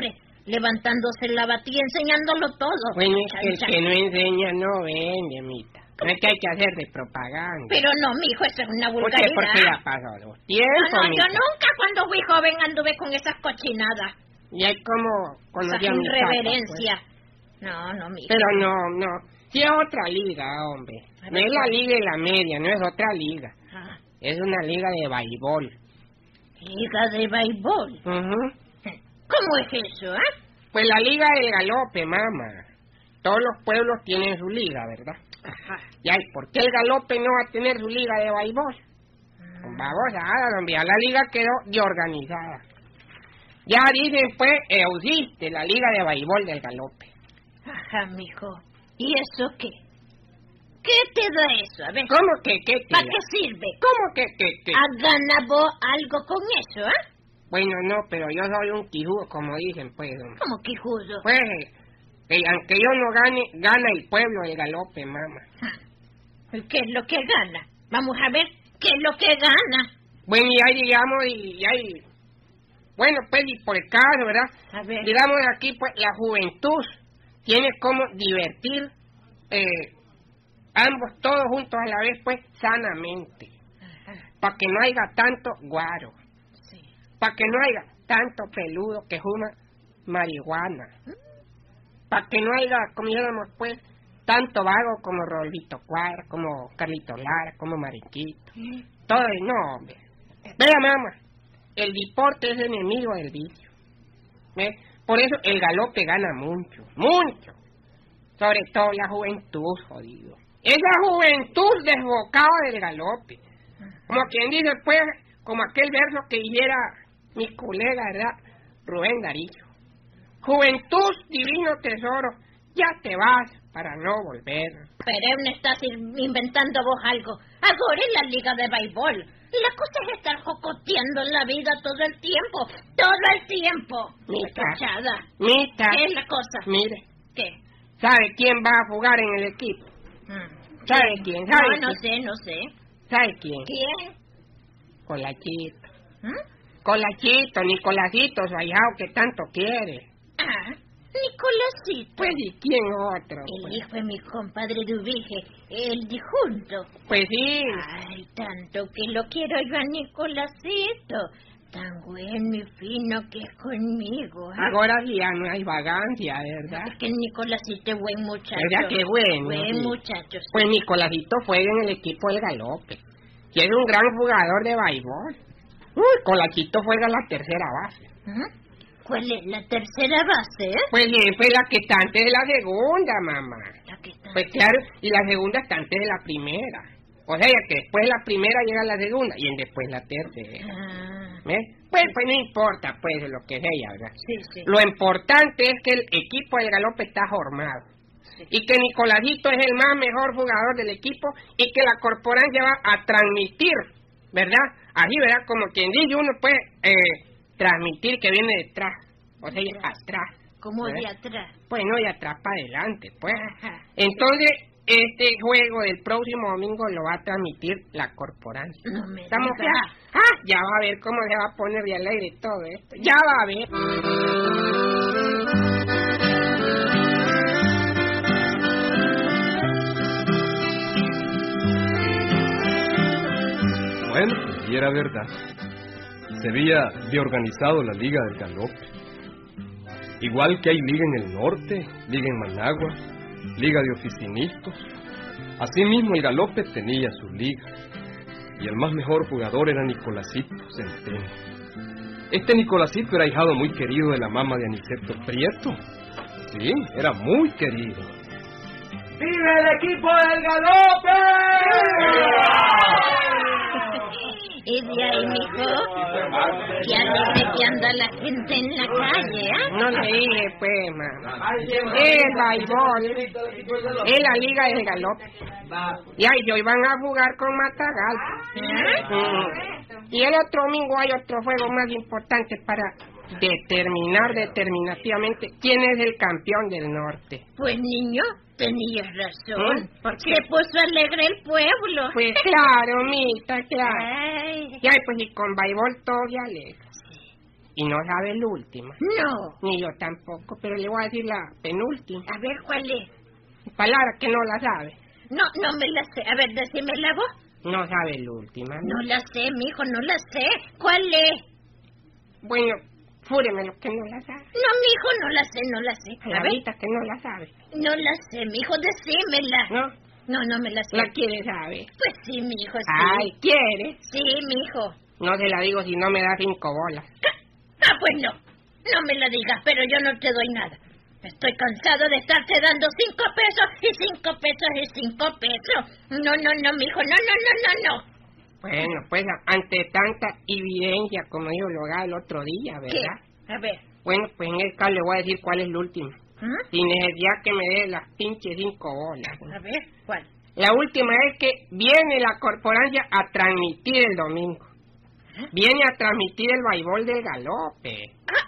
Speaker 2: levantándose la batilla, enseñándolo todo.
Speaker 4: Bueno, es que el
Speaker 2: Chan,
Speaker 4: que no enseña no vende, amita. No es que hay que hacer de propaganda.
Speaker 2: Pero no, mijo, eso es una
Speaker 4: ¿Por qué?
Speaker 2: vulgaridad.
Speaker 4: Porque ya pasó los tiempos,
Speaker 2: No, yo
Speaker 4: mija.
Speaker 2: nunca cuando fui joven anduve con esas cochinadas.
Speaker 4: Y hay como
Speaker 2: Esas
Speaker 4: conocí a mi tata,
Speaker 2: irreverencias. No, mijo.
Speaker 4: pues. Pero no. Sí es otra liga, hombre. No es la liga de la media, no es otra liga.
Speaker 2: Ah,
Speaker 4: Es una liga de béisbol.
Speaker 2: liga de béisbol.
Speaker 4: Ujú.
Speaker 2: ¿Cómo es eso,
Speaker 4: Pues la liga del galope, mamá. Todos los pueblos tienen su liga, ¿verdad?
Speaker 2: Ajá.
Speaker 4: ¿Y ay, por qué el galope no va a tener su liga de béisbol? Babosada, hombre, ya la liga quedó desorganizada. Ya dicen, pues, existe la liga de béisbol del galope.
Speaker 2: Ajá, mijo. ¿Y eso qué? ¿Qué te da eso? A ver,
Speaker 4: ¿Cómo que qué?
Speaker 2: ¿para qué sirve?
Speaker 4: ¿Cómo que qué?
Speaker 2: ¿Has ganado algo con eso,
Speaker 4: Bueno, no, pero yo soy un quijudo, como dicen, pues. Hombre.
Speaker 2: ¿Cómo quijudo?
Speaker 4: Pues, aunque yo no gane, gana el pueblo del galope, mamá.
Speaker 2: ¿Qué es lo que gana? Vamos a ver, ¿qué es lo que gana?
Speaker 4: Bueno, y ahí digamos, y ahí... Bueno, pues, y por el caso, ¿verdad?
Speaker 2: A ver.
Speaker 4: Digamos aquí, pues, la juventud tiene como divertir ambos, todos juntos a la vez, pues, sanamente. Para que no haya tanto guaro.
Speaker 2: Sí.
Speaker 4: Para que no haya tanto peludo que fuma marihuana. Para que no haya, como dijéramos, pues, tanto vago como Rolito Cuadra, como Carlito Lara, como Mariquito. Todo el no, hombre. Vea, mamá, el deporte es enemigo del vicio. ¿Ve? Por eso el galope gana mucho, mucho. Sobre todo la juventud, jodido. Esa juventud desbocada del galope. Como quien dice, pues, como aquel verso que hiciera mi colega, ¿verdad? Rubén Darío. Juventud, divino tesoro, ya te vas para no volver.
Speaker 2: Pero no estás inventando vos algo. Ahora es la liga de béisbol. La cosa es estar jocoteando la vida todo el tiempo. Todo el tiempo.
Speaker 4: Mita.
Speaker 2: Cachada.
Speaker 4: Mita.
Speaker 2: ¿Qué es la cosa?
Speaker 4: Mire,
Speaker 2: ¿Qué?
Speaker 4: ¿sabe quién va a jugar en el equipo? ¿Sabe quién? ¿Sabe
Speaker 2: No
Speaker 4: quién?
Speaker 2: sé.
Speaker 4: ¿Sabe quién?
Speaker 2: ¿Quién?
Speaker 4: Colachito.
Speaker 2: ¿Mm?
Speaker 4: Colachito, Nicolásito, su ahijado que tanto quiere.
Speaker 2: Ah, Nicolásito.
Speaker 4: Pues, ¿y quién otro?
Speaker 2: El
Speaker 4: Pues,
Speaker 2: hijo de mi compadre Dubige, el difunto.
Speaker 4: pues sí,
Speaker 2: Ay, tanto que lo quiero yo a Nicolásito. Tan bueno y fino que es conmigo.
Speaker 4: ahora ya no hay vagancia, ¿verdad?
Speaker 2: Es que el Nicolásito es buen muchacho.
Speaker 4: ¿Verdad que bueno?
Speaker 2: Buen
Speaker 4: Sí.
Speaker 2: muchacho, sí.
Speaker 4: Pues Nicolásito juega en el equipo del galope. Y es un gran jugador de béisbol. Colachito juega la tercera base.
Speaker 2: ¿Mm? ¿Cuál es la tercera base,
Speaker 4: Pues fue la que está antes de la segunda, mamá.
Speaker 2: La que está...
Speaker 4: Pues claro, y la segunda está antes de la primera. O sea, que después de la primera llega la segunda y después la tercera.
Speaker 2: Ah,
Speaker 4: ¿Ves? Pues no importa, pues, lo que sea, ¿verdad?
Speaker 2: sí.
Speaker 4: Lo importante es que el equipo del galope está formado.
Speaker 2: Sí.
Speaker 4: Y que Nicolásito es el más mejor jugador del equipo y que la corporancia va a transmitir, ¿verdad? Así, ¿verdad? Como quien dice, uno puede transmitir que viene detrás, o sea, atrás.
Speaker 2: Como de
Speaker 4: ¿verdad?
Speaker 2: atrás.
Speaker 4: Pues no, y atrás para adelante, pues.
Speaker 2: Ajá.
Speaker 4: Entonces, este juego del próximo domingo lo va a transmitir la corporancia.
Speaker 2: No me
Speaker 4: ¿Estamos
Speaker 2: digas.
Speaker 4: claros? Ya va a ver cómo se va a poner de alegre todo esto. Ya va a ver.
Speaker 1: Bueno, y era verdad. Se había reorganizado la liga del galope. Igual que hay liga en el norte, liga en Managua, liga de oficinistas. Asimismo el galope tenía su liga. Y el más mejor jugador era Nicolásito Centeno. Este Nicolásito era ahijado muy querido de la mamá de Aniceto Prieto. Sí, era muy querido.
Speaker 8: ¡Vive el equipo del galope!
Speaker 2: Y de ahí, mijo, qué alegre que anda la gente en la calle,
Speaker 4: No le dije, pues, mamá. El béisbol es la liga del galope. Y ahí hoy van a jugar con Matagalpa. Y el otro domingo hay otro juego más importante para determinar definitivamente quién es el campeón del norte.
Speaker 2: Pues, niño, tenías razón.
Speaker 4: ¿Por qué?
Speaker 2: Se puso alegre el pueblo.
Speaker 4: Pues claro, Mita, claro.
Speaker 2: Ay,
Speaker 4: Y ahí, pues, y con béisbol todo se alegra. ¿Y no sabe el última?
Speaker 2: No.
Speaker 4: Ni yo tampoco, pero le voy a decir la penúltima.
Speaker 2: A ver, ¿cuál es?
Speaker 4: Palabra que no la sabe.
Speaker 2: No me la sé. A ver, decímela vos.
Speaker 4: No sabe el última.
Speaker 2: No la sé, mijo, no la sé. ¿Cuál es?
Speaker 4: Bueno, fúreme lo que no la sabe.
Speaker 2: No, mijo, no la sé. A ver.
Speaker 4: Palabrita que no la sabe.
Speaker 2: No la sé, mijo, decímela.
Speaker 4: ¿No?
Speaker 2: No me la sé.
Speaker 4: ¿La quiere saber?
Speaker 2: Pues sí, mijo, sí.
Speaker 4: Ay, ¿quiere?
Speaker 2: Sí, mijo.
Speaker 4: No se la digo si no me da 5 bolas.
Speaker 2: Pues no. No me la digas, pero yo no te doy nada. Estoy cansado de estarte dando 5 pesos y 5 pesos y 5 pesos. No, mijo, no.
Speaker 4: Bueno, pues ante tanta evidencia, como dijo Loga el otro día, ¿verdad?
Speaker 2: ¿Qué? A ver.
Speaker 4: Bueno, pues en el caso le voy a decir cuál es la última. Sin necesidad que me dé las pinches 5 bolas.
Speaker 2: A ver, ¿cuál?
Speaker 4: La última es que viene la corporancia a transmitir el domingo. Viene a transmitir el béisbol del galope.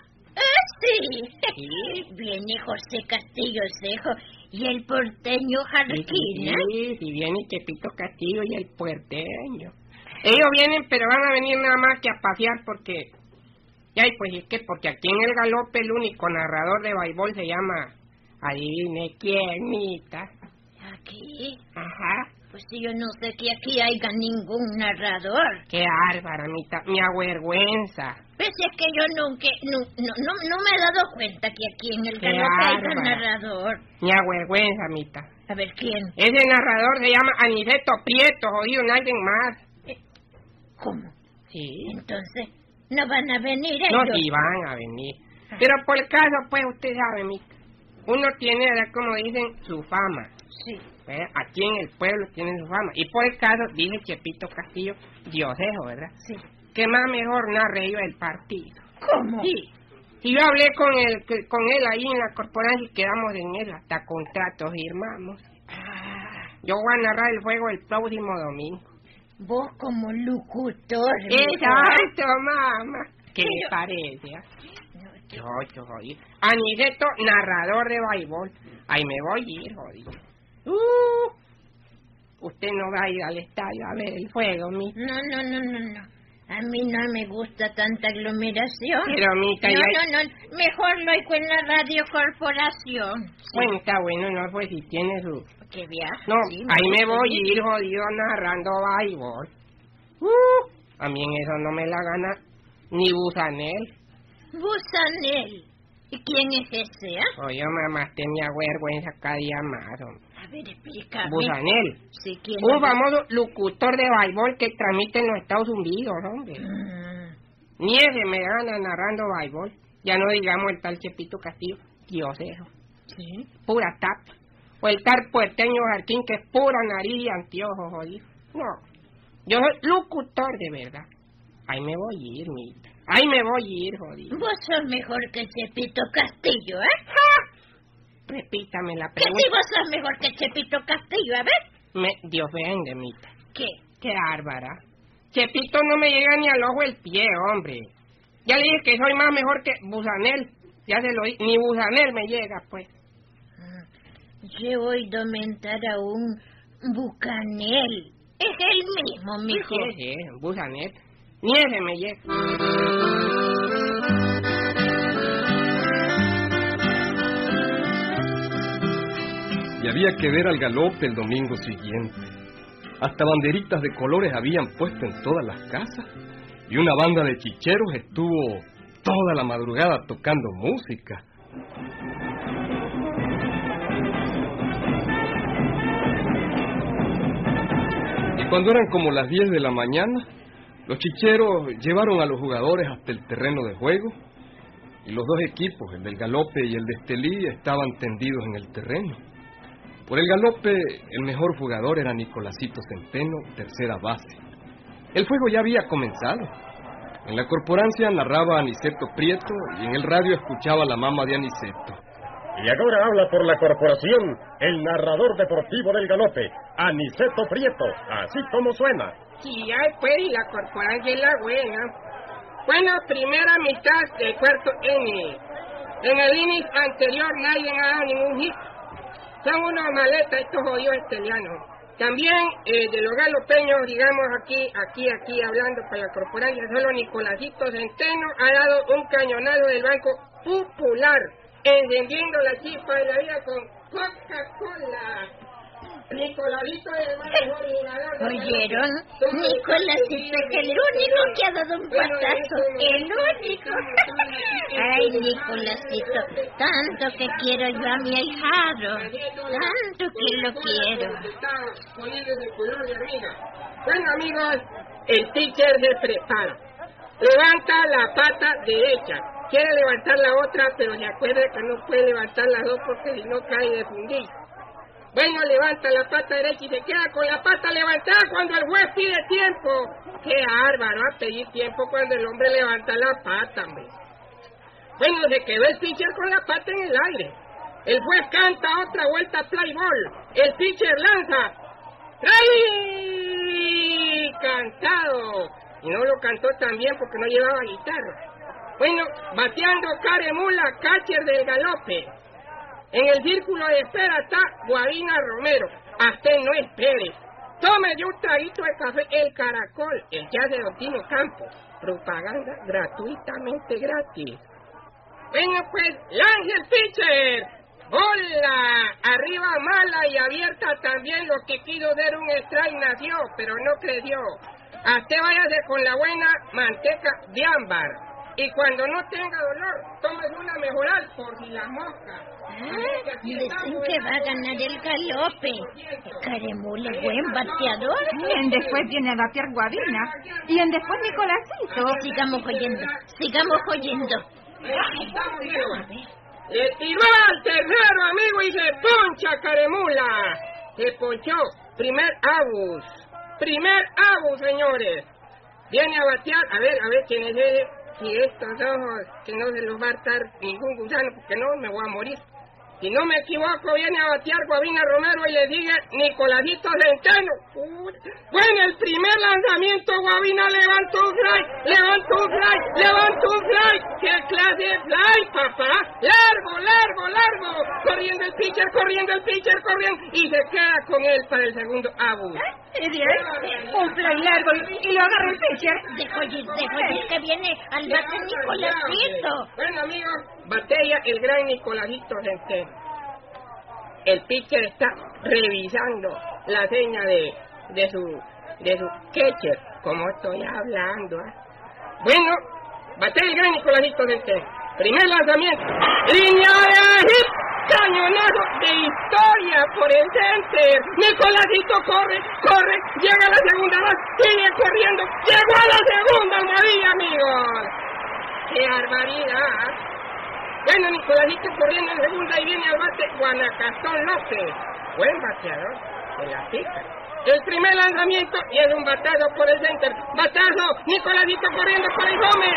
Speaker 2: Sí.
Speaker 4: Sí.
Speaker 2: Viene José Castillo Cejo y el porteño Jarquín, ¿eh?
Speaker 4: Sí, viene Chepito Castillo y el puerteño. Ellos vienen, pero van a venir nada más que a pasear porque... Ay, pues es que porque aquí en el galope el único narrador de béisbol se llama... Adivine quién, Mita.
Speaker 2: ¿Aquí?
Speaker 4: Ajá.
Speaker 2: Pues si yo no sé que aquí haya ningún narrador.
Speaker 4: Qué bárbara, Mita, me avergüenza.
Speaker 2: Pues es que yo nunca, no me he dado cuenta que aquí en el galope hay un narrador.
Speaker 4: Me avergüenza, Mita.
Speaker 2: A ver, ¿quién?
Speaker 4: Ese narrador se llama Aniceto Prieto, jodido, nadie más.
Speaker 2: ¿Cómo?
Speaker 4: Sí.
Speaker 2: Entonces, ¿no van a venir ellos?
Speaker 4: No, sí van a venir. Pero por el caso, pues, usted sabe, Mita, uno tiene, como dicen, su fama.
Speaker 2: Sí.
Speaker 4: Aquí en el pueblo tienen su fama. Y por el caso, dice Chepito Castillo, Diosejo, ¿verdad?
Speaker 2: Sí.
Speaker 4: Que más mejor narre yo el partido.
Speaker 2: ¿Cómo?
Speaker 4: Sí. Y yo hablé con él ahí en la corporación y quedamos en él, hasta contratos firmamos. Yo voy a narrar el juego el próximo domingo.
Speaker 2: Vos como locutor.
Speaker 4: Exacto, mamá. ¿Qué le parece? Yo, jodido. Aniceto, narrador de béisbol. Ahí me voy a ir, jodido. Usted no va a ir al estadio a ver el juego, mi.
Speaker 2: No. A mí no me gusta tanta aglomeración.
Speaker 4: Pero, Mica,
Speaker 2: no. Mejor lo oigo en la Radio Corporación. Sí.
Speaker 4: Bueno, está bueno, no, pues si tiene su...
Speaker 2: ¿Qué viaje?
Speaker 4: No, sí, ahí me voy a ir, jodido, narrando béisbol. A mí en eso no me la gana ni Busanel.
Speaker 2: Busanel. ¿Y quién es ese,
Speaker 4: Oye, mamá, tenía vergüenza cada día más, hombre.
Speaker 2: A ver, explícame.
Speaker 4: Busanel.
Speaker 2: Sí, ¿quién
Speaker 4: un
Speaker 2: es?
Speaker 4: famoso locutor de béisbol que transmite en los Estados Unidos, hombre. Ni ese me gana narrando béisbol. Ya no digamos el tal Chepito Castillo, Diosejo.
Speaker 2: Sí.
Speaker 4: Pura tapa. O el tal puerteño Jarquín, que es pura nariz y anteojos, jodido. No, yo soy locutor de verdad. Ahí me voy a ir, mita. Ahí me voy a ir, jodido.
Speaker 2: Vos sos mejor que Chepito Castillo,
Speaker 4: Repítame la
Speaker 2: ¿Qué
Speaker 4: pregunta.
Speaker 2: si vos sos mejor que Chepito Castillo? A ver.
Speaker 4: Dios vende, mita.
Speaker 2: ¿Qué?
Speaker 4: Qué bárbara. Chepito no me llega ni al ojo el pie, hombre. Ya le dije que soy más mejor que Busanel. Ya se lo dije. Ni Busanel me llega, pues.
Speaker 2: Yo he oído mentar a un Bucanel. Es el mismo, mijo.
Speaker 4: Sí, Busanel. Ni ese me llega.
Speaker 1: Y había que ver al galope el domingo siguiente. Hasta banderitas de colores habían puesto en todas las casas. Y una banda de chicheros estuvo toda la madrugada tocando música. Y cuando eran como las 10 de la mañana, los chicheros llevaron a los jugadores hasta el terreno de juego. Y los dos equipos, el del galope y el de Estelí, estaban tendidos en el terreno. Por el galope, el mejor jugador era Nicolásito Centeno, tercera base. El juego ya había comenzado. En la corporancia narraba Aniceto Prieto y en el radio escuchaba la mamá de Aniceto.
Speaker 9: Y ahora habla por la corporación el narrador deportivo del galope, Aniceto Prieto, así como suena.
Speaker 4: Sí, ay, pues, y la corporancia es la buena. Bueno, primera mitad del cuarto inning. En el inning anterior nadie ha dado ningún hit. Son unos maletas estos jodidos estelianos. También de los galopeños, digamos, aquí hablando para la corporancia, solo Nicolásito Centeno ha dado un cañonazo del Banco Popular, encendiendo la chispa de la vida con Coca-Cola. Nicolásito es el mejor jugador.
Speaker 2: ¿Oyeron? Nicolásito es el único que ha dado un patazo. El único. Ay, Nicolásito, tanto que quiero yo a mi ahijado. Tanto que lo quiero.
Speaker 4: Bueno, amigos, el teacher se prepara. Levanta la pata derecha. Quiere levantar la otra, pero se acuerda que no puede levantar las dos porque si no cae de fundir. Bueno, levanta la pata derecha y se queda con la pata levantada cuando el juez pide tiempo. ¡Qué bárbaro! A pedir tiempo cuando el hombre levanta la pata, hombre. Bueno, se quedó el pitcher con la pata en el aire. El juez canta otra vuelta play ball. El pitcher lanza. ¡Ay! ¡Cantado! Y no lo cantó tan bien porque no llevaba guitarra. Bueno, bateando Caremula, catcher del Galope. En el círculo de espera está Guavina Romero. A usted no espere. Tómele un traguito de café El Caracol, el jazz de Don Tino Campos. Propaganda gratuitamente gratis. Bueno, pues, lance el pitcher. ¡Bola! Arriba mala y abierta también. Lo que quiso dar un strike nació, pero no creció. A usted váyase con la buena manteca de ámbar. Y cuando no tenga dolor, tómese una mejoral por si la mosca.
Speaker 2: Dicen que va a ganar el Galope. Caremula es buen bateador.
Speaker 10: Y en después viene a batear Guavina. Y en después Nicolásito.
Speaker 2: Sigamos oyendo.
Speaker 4: Le tiró al tercero, amigo, y se poncha Caremula. Se ponchó. Primer out, señores. Viene a batear. A ver quién es ese. Si estos ojos, que no se los va a hartar ningún gusano, porque no, me voy a morir. Si no me equivoco, viene a batear Guavina Romero y le sigue Nicolásito Centeno. Bueno, el primer lanzamiento, Guavina levantó un fly. ¿Qué clase de fly, papá? Largo. Corriendo el pitcher. Y se queda con él para el segundo out.
Speaker 10: Un fly largo y lo agarra el pitcher.
Speaker 2: Dejo ir que viene al bate Nicolásito.
Speaker 4: Bueno, amigos, batea el gran Nicolásito Centeno. El pitcher está revisando la seña de su catcher, como estoy hablando. Bueno, batea el gran Nicolásito Centeno. Primer lanzamiento. Línea de hit. Cañonazo de historia por el center. Nicolásito corre. Llega a la segunda base. Sigue corriendo. Llegó a la segunda almohadilla, amigos. ¡Qué barbaridad! Bueno, Nicolásito corriendo en segunda y viene al bate Guanacastón López. Buen bateador de la pica. El primer lanzamiento y es un batazo por el center. Batazo, Nicolásito corriendo para el home.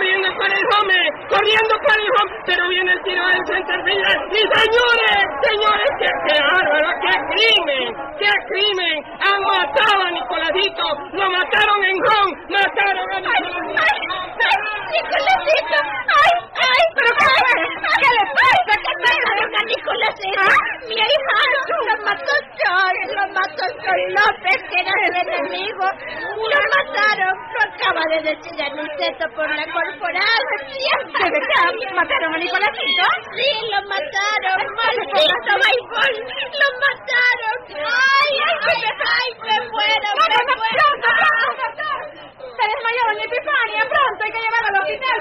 Speaker 4: Pero viene el tiro del center fielder. Y señores, qué bárbaro, qué crimen. Han matado a Nicolásito. Lo mataron en home. Mataron a Nicolásito.
Speaker 2: Nicolásito. ¡Ay! ¿Pero qué le pasa? ¿Qué pasa, Nicolásito? Mi ahijado lo mató López, que era el enemigo. Lo mataron. Lo acaba de decir Aniceto por la corporación.
Speaker 10: ¿De verdad mataron a Nicolásito?
Speaker 2: Sí, lo mataron. Maldito béisbol. Lo mataron. ¡Ay, me muero!
Speaker 10: ¡Pronto! Se desmayó doña Epifania. Pronto, hay que llevarlo al hospital.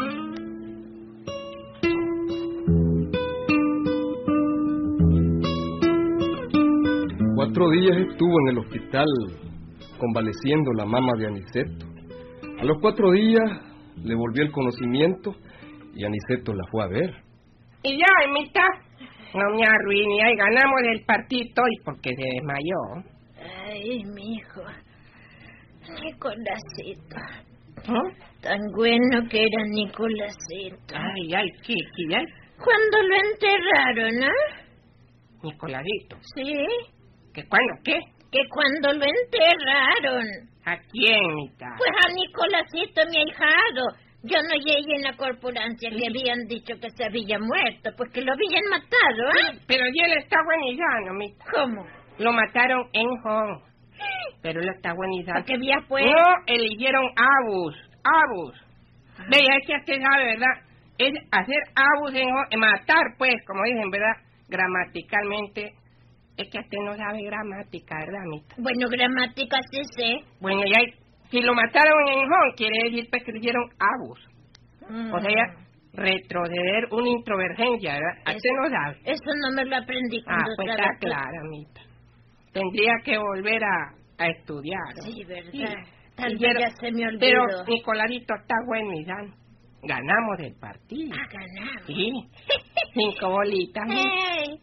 Speaker 1: 4 días estuvo en el hospital convaleciendo la mamá de Aniceto. A los 4 días le volvió el conocimiento y Aniceto la fue a ver.
Speaker 4: Y ya, Emita, no me arruine, ahí ganamos el partido y porque se desmayó.
Speaker 2: Ay, mijo, Nicolásito. Tan bueno que era Nicolásito.
Speaker 4: Ay, ¿qué?
Speaker 2: ¿Cuándo lo enterraron,
Speaker 4: Nicolásito.
Speaker 2: Sí.
Speaker 4: ¿Que cuándo qué?
Speaker 2: Que cuando lo enterraron.
Speaker 4: ¿A quién, Mita?
Speaker 2: Pues a Nicolásito, mi ahijado. Yo no llegué en la corporancia que habían dicho que se había muerto, pues que lo habían matado,
Speaker 4: Sí, pero ya él está buenillano, Mita.
Speaker 2: ¿Cómo?
Speaker 4: Lo mataron en Hong. Pero él está buenizado.
Speaker 2: ¿Para qué vías, pues?
Speaker 4: No, eligieron Abus. Vea, es que usted sabe, ¿verdad? Es hacer Abus en Hong, matar, pues, como dicen, ¿verdad? Gramaticalmente. Es que usted no sabe gramática, ¿verdad, amita?
Speaker 2: Bueno, gramática sí sé.
Speaker 4: Bueno, ya, si lo mataron en Hong, quiere decir pues, que hicieron Abus. O sea, retroceder una introvergencia, ¿verdad? Usted no sabe.
Speaker 2: Eso no me lo aprendí cuando
Speaker 4: pues
Speaker 2: estaba
Speaker 4: está claro, amita. Tendría que volver a estudiar, ¿no?
Speaker 2: Sí, verdad.
Speaker 4: Sí.
Speaker 2: Tal vez ya se me olvidó.
Speaker 4: Pero Nicolarito está bueno, Misán. Ganamos el partido.
Speaker 2: Ganamos.
Speaker 4: Sí. 5 bolitas.
Speaker 2: Hey.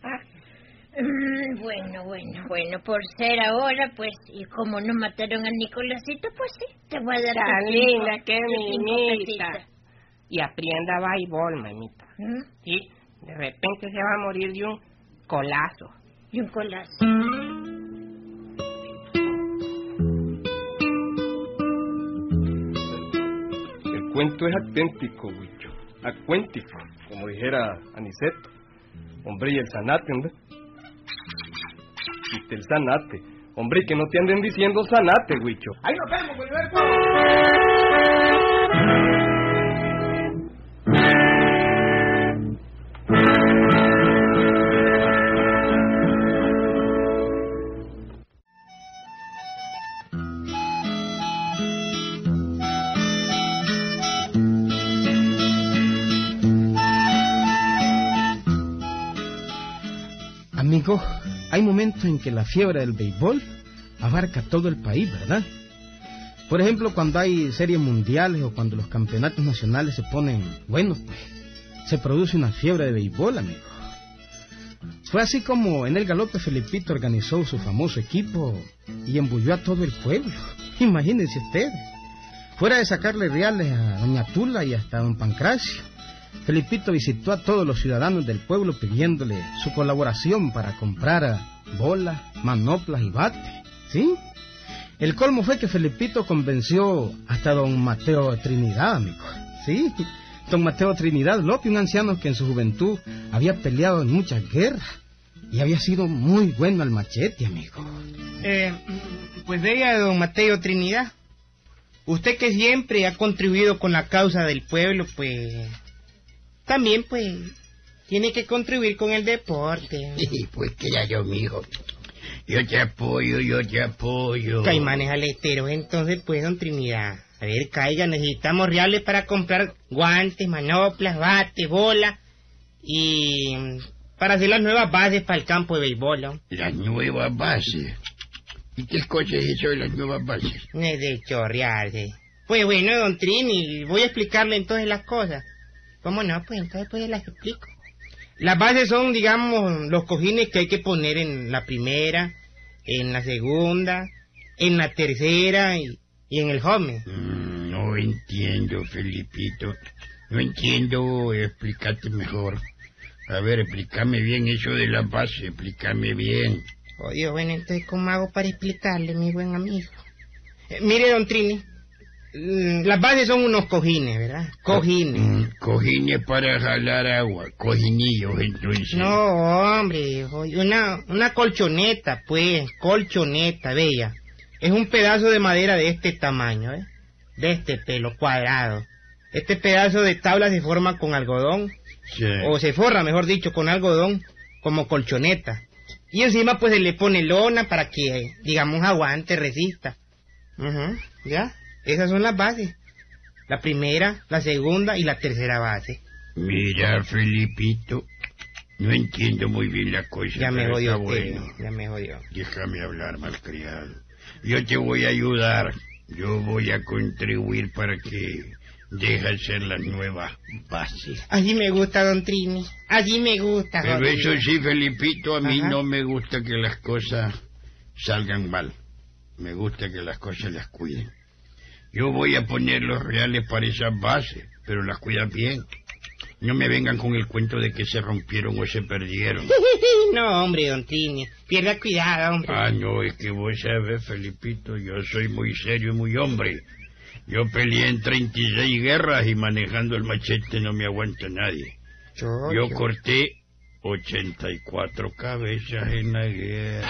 Speaker 2: Bueno, por ser ahora, pues, y como no mataron a Nicolásito, pues sí, te voy a dar
Speaker 4: tan
Speaker 2: tus
Speaker 4: linda,
Speaker 2: cinco,
Speaker 4: qué
Speaker 2: tus
Speaker 4: mimita. Y aprenda béisbol, mamita. Sí, de repente se va a morir de un colazo.
Speaker 2: Y un colazo.
Speaker 1: El cuento es auténtico, Huicho. Acuéntico, como dijera Aniceto. Hombre, y el zanate, hombre. Y el zanate. Hombre, que no te anden diciendo zanate, Huicho.
Speaker 5: Ahí nos vemos, Gilberto. Amigo, hay momentos en que la fiebre del béisbol abarca todo el país, ¿verdad? Por ejemplo, cuando hay series mundiales o cuando los campeonatos nacionales se ponen buenos, pues se produce una fiebre de béisbol, amigo. Fue así como en el Galope Felipito organizó su famoso equipo y embulló a todo el pueblo. Imagínense ustedes. Fuera de sacarle reales a doña Tula y hasta a don Pancracio, Felipito visitó a todos los ciudadanos del pueblo pidiéndole su colaboración para comprar bolas, manoplas y bates, ¿sí? El colmo fue que Felipito convenció hasta don Mateo Trinidad, amigo, ¿sí? Don Mateo Trinidad López, un anciano que en su juventud había peleado en muchas guerras y había sido muy bueno al machete, amigo.
Speaker 11: Pues vea, don Mateo Trinidad, usted que siempre ha contribuido con la causa del pueblo, pues también, pues, tiene que contribuir con el deporte.
Speaker 3: Sí, pues que ya yo, mijo. Yo te apoyo.
Speaker 11: Caimanes aleteros, entonces, pues, don Trinidad. A ver, caiga, necesitamos reales para comprar guantes, manoplas, bates, bolas y para hacer las nuevas bases para el campo de béisbol, ¿no?
Speaker 3: Las nuevas bases. ¿Y qué cosa es eso de las nuevas bases?
Speaker 11: Es de chorrearse. Pues bueno, don Trini, voy a explicarle entonces las cosas. ¿Cómo no? Pues entonces pues las explico. Las bases son, digamos, los cojines que hay que poner en la primera, en la segunda, en la tercera y en el home.
Speaker 3: No entiendo, Felipito. No entiendo, explícate mejor. A ver, explícame bien eso de las bases, explícame bien.
Speaker 11: Oh, Dios, bueno, entonces, ¿cómo hago para explicarle, mi buen amigo? Mire, don Trini, las bases son unos cojines, ¿verdad? Cojines.
Speaker 3: Cojines para jalar agua, cojinillos, entonces.
Speaker 11: No, hombre, una colchoneta, pues, colchoneta, bella. Es un pedazo de madera de este tamaño, ¿eh? De este pelo cuadrado. Este pedazo de tabla se forma con algodón, sí. O se forra, mejor dicho, con algodón como colchoneta. Y encima pues se le pone lona para que, digamos, aguante, resista. ¿Ya? Esas son las bases. La primera, la segunda y la tercera base.
Speaker 3: Mira, Felipito, no entiendo muy bien la cosa.
Speaker 11: Ya me jodió usted,
Speaker 3: bueno.
Speaker 11: Ya me jodió.
Speaker 3: Déjame hablar, malcriado. Yo te voy a ayudar. Yo voy a contribuir para que deje ser las nuevas bases.
Speaker 11: Así me gusta, don Trini. Así me gusta.
Speaker 3: Pero eso sí, Felipito, a mí no me gusta que las cosas salgan mal. Me gusta que las cosas las cuiden. Yo voy a poner los reales para esas bases, pero las cuidan bien. No me vengan con el cuento de que se rompieron o se perdieron.
Speaker 11: No, hombre, don Trini, pierda cuidado, hombre.
Speaker 3: Ah, no, es que vos sabes, Felipito, yo soy muy serio y muy hombre. Yo peleé en 36 guerras y manejando el machete no me aguanta nadie. Yo corté 84 cabezas en la guerra.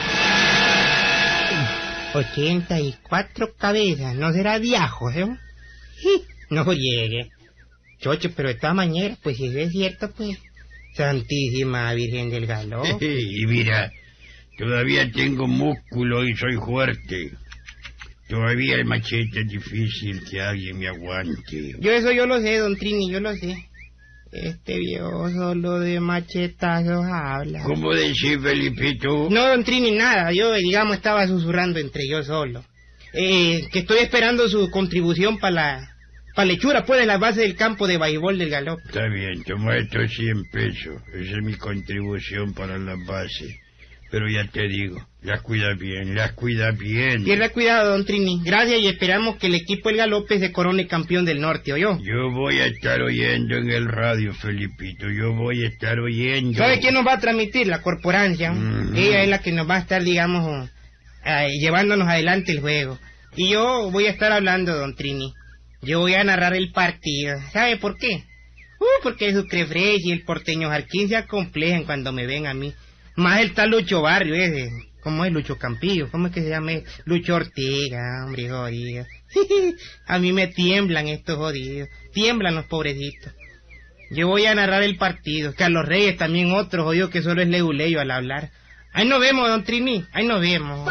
Speaker 11: 84 cabezas, ¿no será viejo, eh? No llegue. Chocho, pero de todas maneras, pues si eso es cierto, pues... Santísima Virgen del Galope.
Speaker 3: Y mira, todavía tengo músculo y soy fuerte. Todavía el machete es difícil que alguien me aguante.
Speaker 11: Yo lo sé, don Trini, yo lo sé. Este viejo solo de machetazos habla.
Speaker 3: ¿Cómo decís, Felipito?
Speaker 11: No, don Trini, nada. Yo, digamos, estaba susurrando entre yo solo. Que estoy esperando su contribución para la lechura, pues, en la base del campo de béisbol del Galope.
Speaker 3: Está bien, toma estos 100 pesos. Esa es mi contribución para la base. Pero ya te digo, las cuida bien, las cuida bien.
Speaker 11: Pierda cuidado, don Trini. Gracias, y esperamos que el equipo del Galope se corone campeón del norte, ¿oyó?
Speaker 3: Yo voy a estar oyendo en el radio, Felipito. Yo voy a estar oyendo.
Speaker 11: ¿Sabe quién nos va a transmitir? La corporancia. Ella es la que nos va a estar, digamos, llevándonos adelante el juego. Y yo voy a estar hablando, don Trini. Yo voy a narrar el partido. ¿Sabe por qué? Porque el Sucrefresh y el porteño Jarquín se acomplejan cuando me ven a mí. Más el tal Lucho Barrio ese. ¿Cómo es? Lucho Campillo. ¿Cómo es que se llama? Lucho Ortega, hombre, jodido. A mí me tiemblan estos jodidos. Tiemblan los pobrecitos. Yo voy a narrar el partido. Carlos Reyes también otro jodido que solo es leguleyo al hablar. Ahí nos vemos, don Trini. Ahí nos vemos.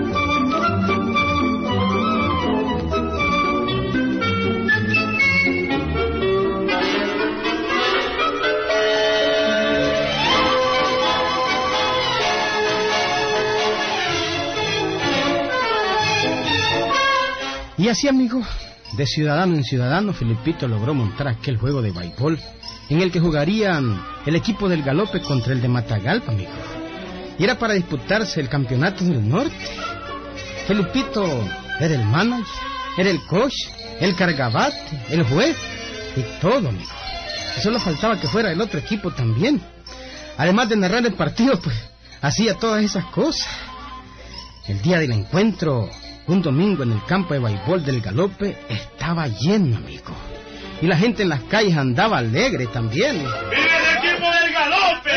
Speaker 5: Y así, amigo, de ciudadano en ciudadano, Felipito logró montar aquel juego de béisbol en el que jugarían el equipo del Galope contra el de Matagalpa, amigo. Y era para disputarse el campeonato del norte. Felipito era el manager, era el coach, el cargabate, el juez y todo, amigo. Y solo faltaba que fuera el otro equipo también. Además de narrar el partido, pues, hacía todas esas cosas. El día del encuentro... un domingo en el campo de béisbol del Galope estaba lleno, amigo. Y la gente en las calles andaba alegre también.
Speaker 7: ¡Vive el equipo del Galope!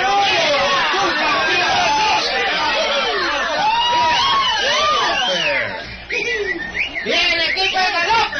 Speaker 2: ¡Vive el equipo del Galope!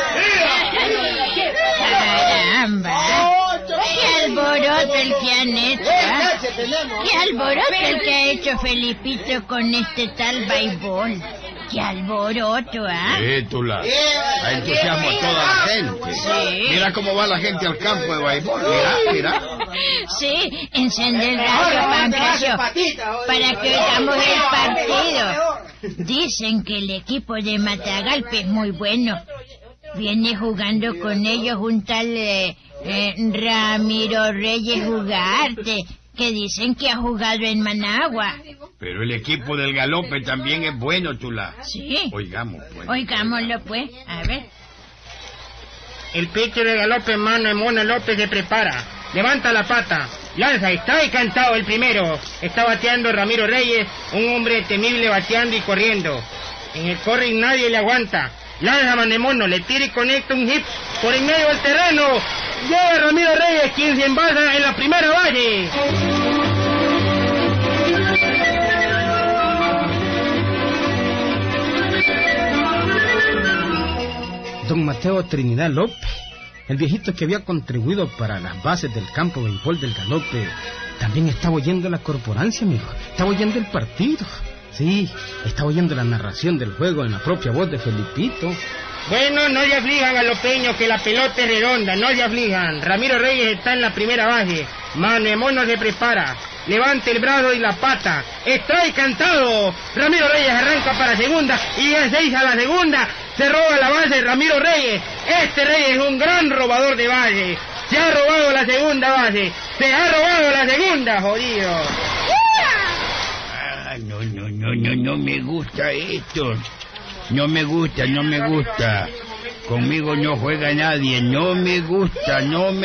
Speaker 2: ¡Caramba! ¡Qué alboroto el que han hecho! ¡Qué alboroto el que ha hecho Felipito con este tal béisbol! ¡Qué alboroto,
Speaker 3: Tula, ha entusiasmo a toda la gente.
Speaker 2: Sí.
Speaker 3: Mira cómo va la gente al campo de béisbol. Mira.
Speaker 2: Sí, encende el radio, Pancracio, para que oigamos el partido. Dicen que el equipo de Matagalpa es muy bueno. Viene jugando con ellos un tal Ramiro Reyes Ugarte, que dicen que ha jugado en Managua.
Speaker 3: Pero el equipo del Galope también es bueno, Tula.
Speaker 2: Sí.
Speaker 3: Oigamos, pues.
Speaker 2: Oigámoslo, pues. A ver.
Speaker 11: El pitcher del Galope, Manuel Mono López, se prepara. Levanta la pata. Lanza, está encantado el primero. Está bateando Ramiro Reyes, un hombre temible bateando y corriendo. En el corre y nadie le aguanta. Lanza Manemono, le tira y conecta un hit por en medio del terreno. Llega Ramiro Reyes, quien se envasa en la primera valle.
Speaker 5: Don Mateo Trinidad López, el viejito que había contribuido para las bases del campo de béisbol del Galope, también estaba oyendo la corporancia, amigo. Estaba oyendo el partido. Sí, estaba oyendo la narración del juego en la propia voz de Felipito.
Speaker 11: Bueno, no se aflijan, galopeños, que la pelota es redonda, no se aflijan. Ramiro Reyes está en la primera base. Manemono se prepara. Levante el brazo y la pata. Está cantado. Ramiro Reyes arranca para segunda y en 6 a la segunda. Se roba la base Ramiro Reyes. Este Reyes es un gran robador de base. Se ha robado la segunda base. Se ha robado la segunda, jodido.
Speaker 3: No me gusta esto. No me gusta. Conmigo no juega nadie. No me gusta.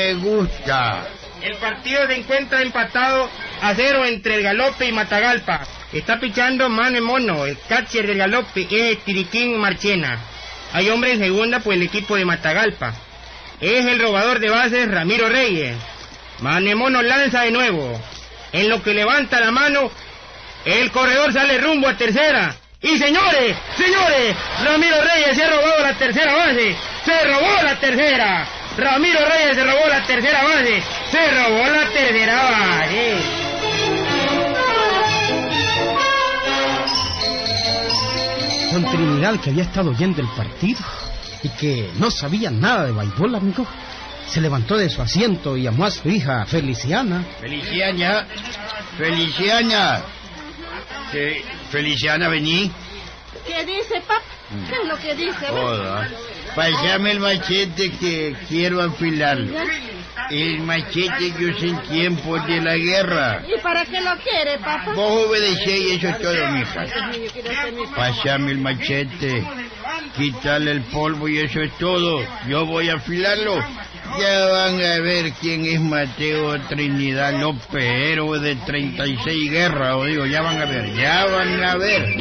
Speaker 11: El partido se encuentra empatado a 0 entre el Galope y Matagalpa. Está pichando Manuel Mono. El catcher del Galope es Tiriquín Marchena. Hay hombre en segunda por el equipo de Matagalpa. Es el robador de bases Ramiro Reyes. Manuel Mono lanza de nuevo. En lo que levanta la mano, el corredor sale rumbo a tercera. Y señores, Ramiro Reyes se ha robado la tercera base. Se robó la tercera. Ramiro Reyes se robó la tercera base. Se robó la tercera base.
Speaker 5: Don Trinidad, que había estado oyendo el partido y que no sabía nada de béisbol, amigo, se levantó de su asiento y llamó a su hija Feliciana.
Speaker 3: Feliciana, vení.
Speaker 10: ¿Qué dice, papá? ¿Qué es lo que dice?
Speaker 3: Joda. Pásame el machete que quiero afilarlo. El machete que usé en tiempos de la guerra.
Speaker 10: ¿Y para qué lo quiere, papá?
Speaker 3: Vos obedecé y eso es todo, mija. Pásame el machete, quítale el polvo y eso es todo. Yo voy a afilarlo. Ya van a ver quién es Mateo Trinidad López, héroe de 36 guerras, o digo, ya van a ver.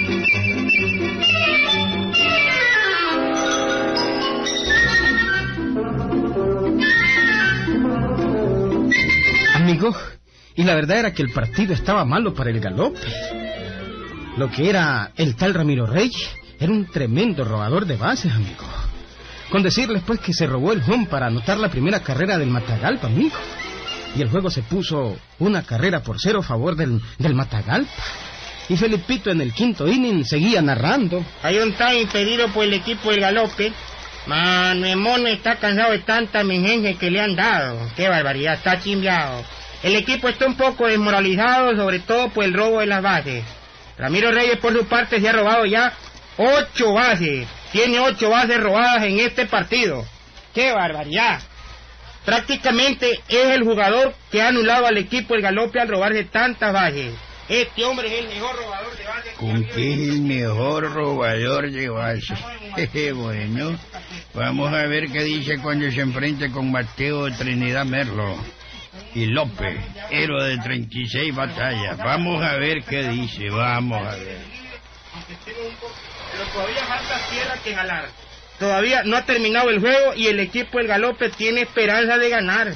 Speaker 5: Amigo, y la verdad era que el partido estaba malo para el galope. Lo que era el tal Ramiro Reyes era un tremendo robador de bases, amigo. Con decirles pues que se robó el home para anotar la primera carrera del Matagalpa, amigo. Y el juego se puso 1-0 a favor del Matagalpa. Y Felipito en el quinto inning seguía narrando.
Speaker 11: Hay un time impedido por el equipo del galope. Manemón está cansado de tanta emergencia que le han dado. Qué barbaridad, está chimbeado. El equipo está un poco desmoralizado, sobre todo por el robo de las bases. Ramiro Reyes por su parte se ha robado ya 8 bases. Tiene 8 bases robadas en este partido. ¡Qué barbaridad! Prácticamente es el jugador que ha anulado al equipo del galope al robarse tantas bases. Este hombre es el mejor robador de bases.
Speaker 3: ¿Con qué es el mejor robador de bases? Bueno, vamos a ver qué dice cuando se enfrente con Mateo Trinidad Merlo y López, héroe de 36 batallas. Vamos a ver qué dice, vamos a ver.
Speaker 11: Pero todavía falta tierra que jalar. Todavía no ha terminado el juego y el equipo del galope tiene esperanza de ganar.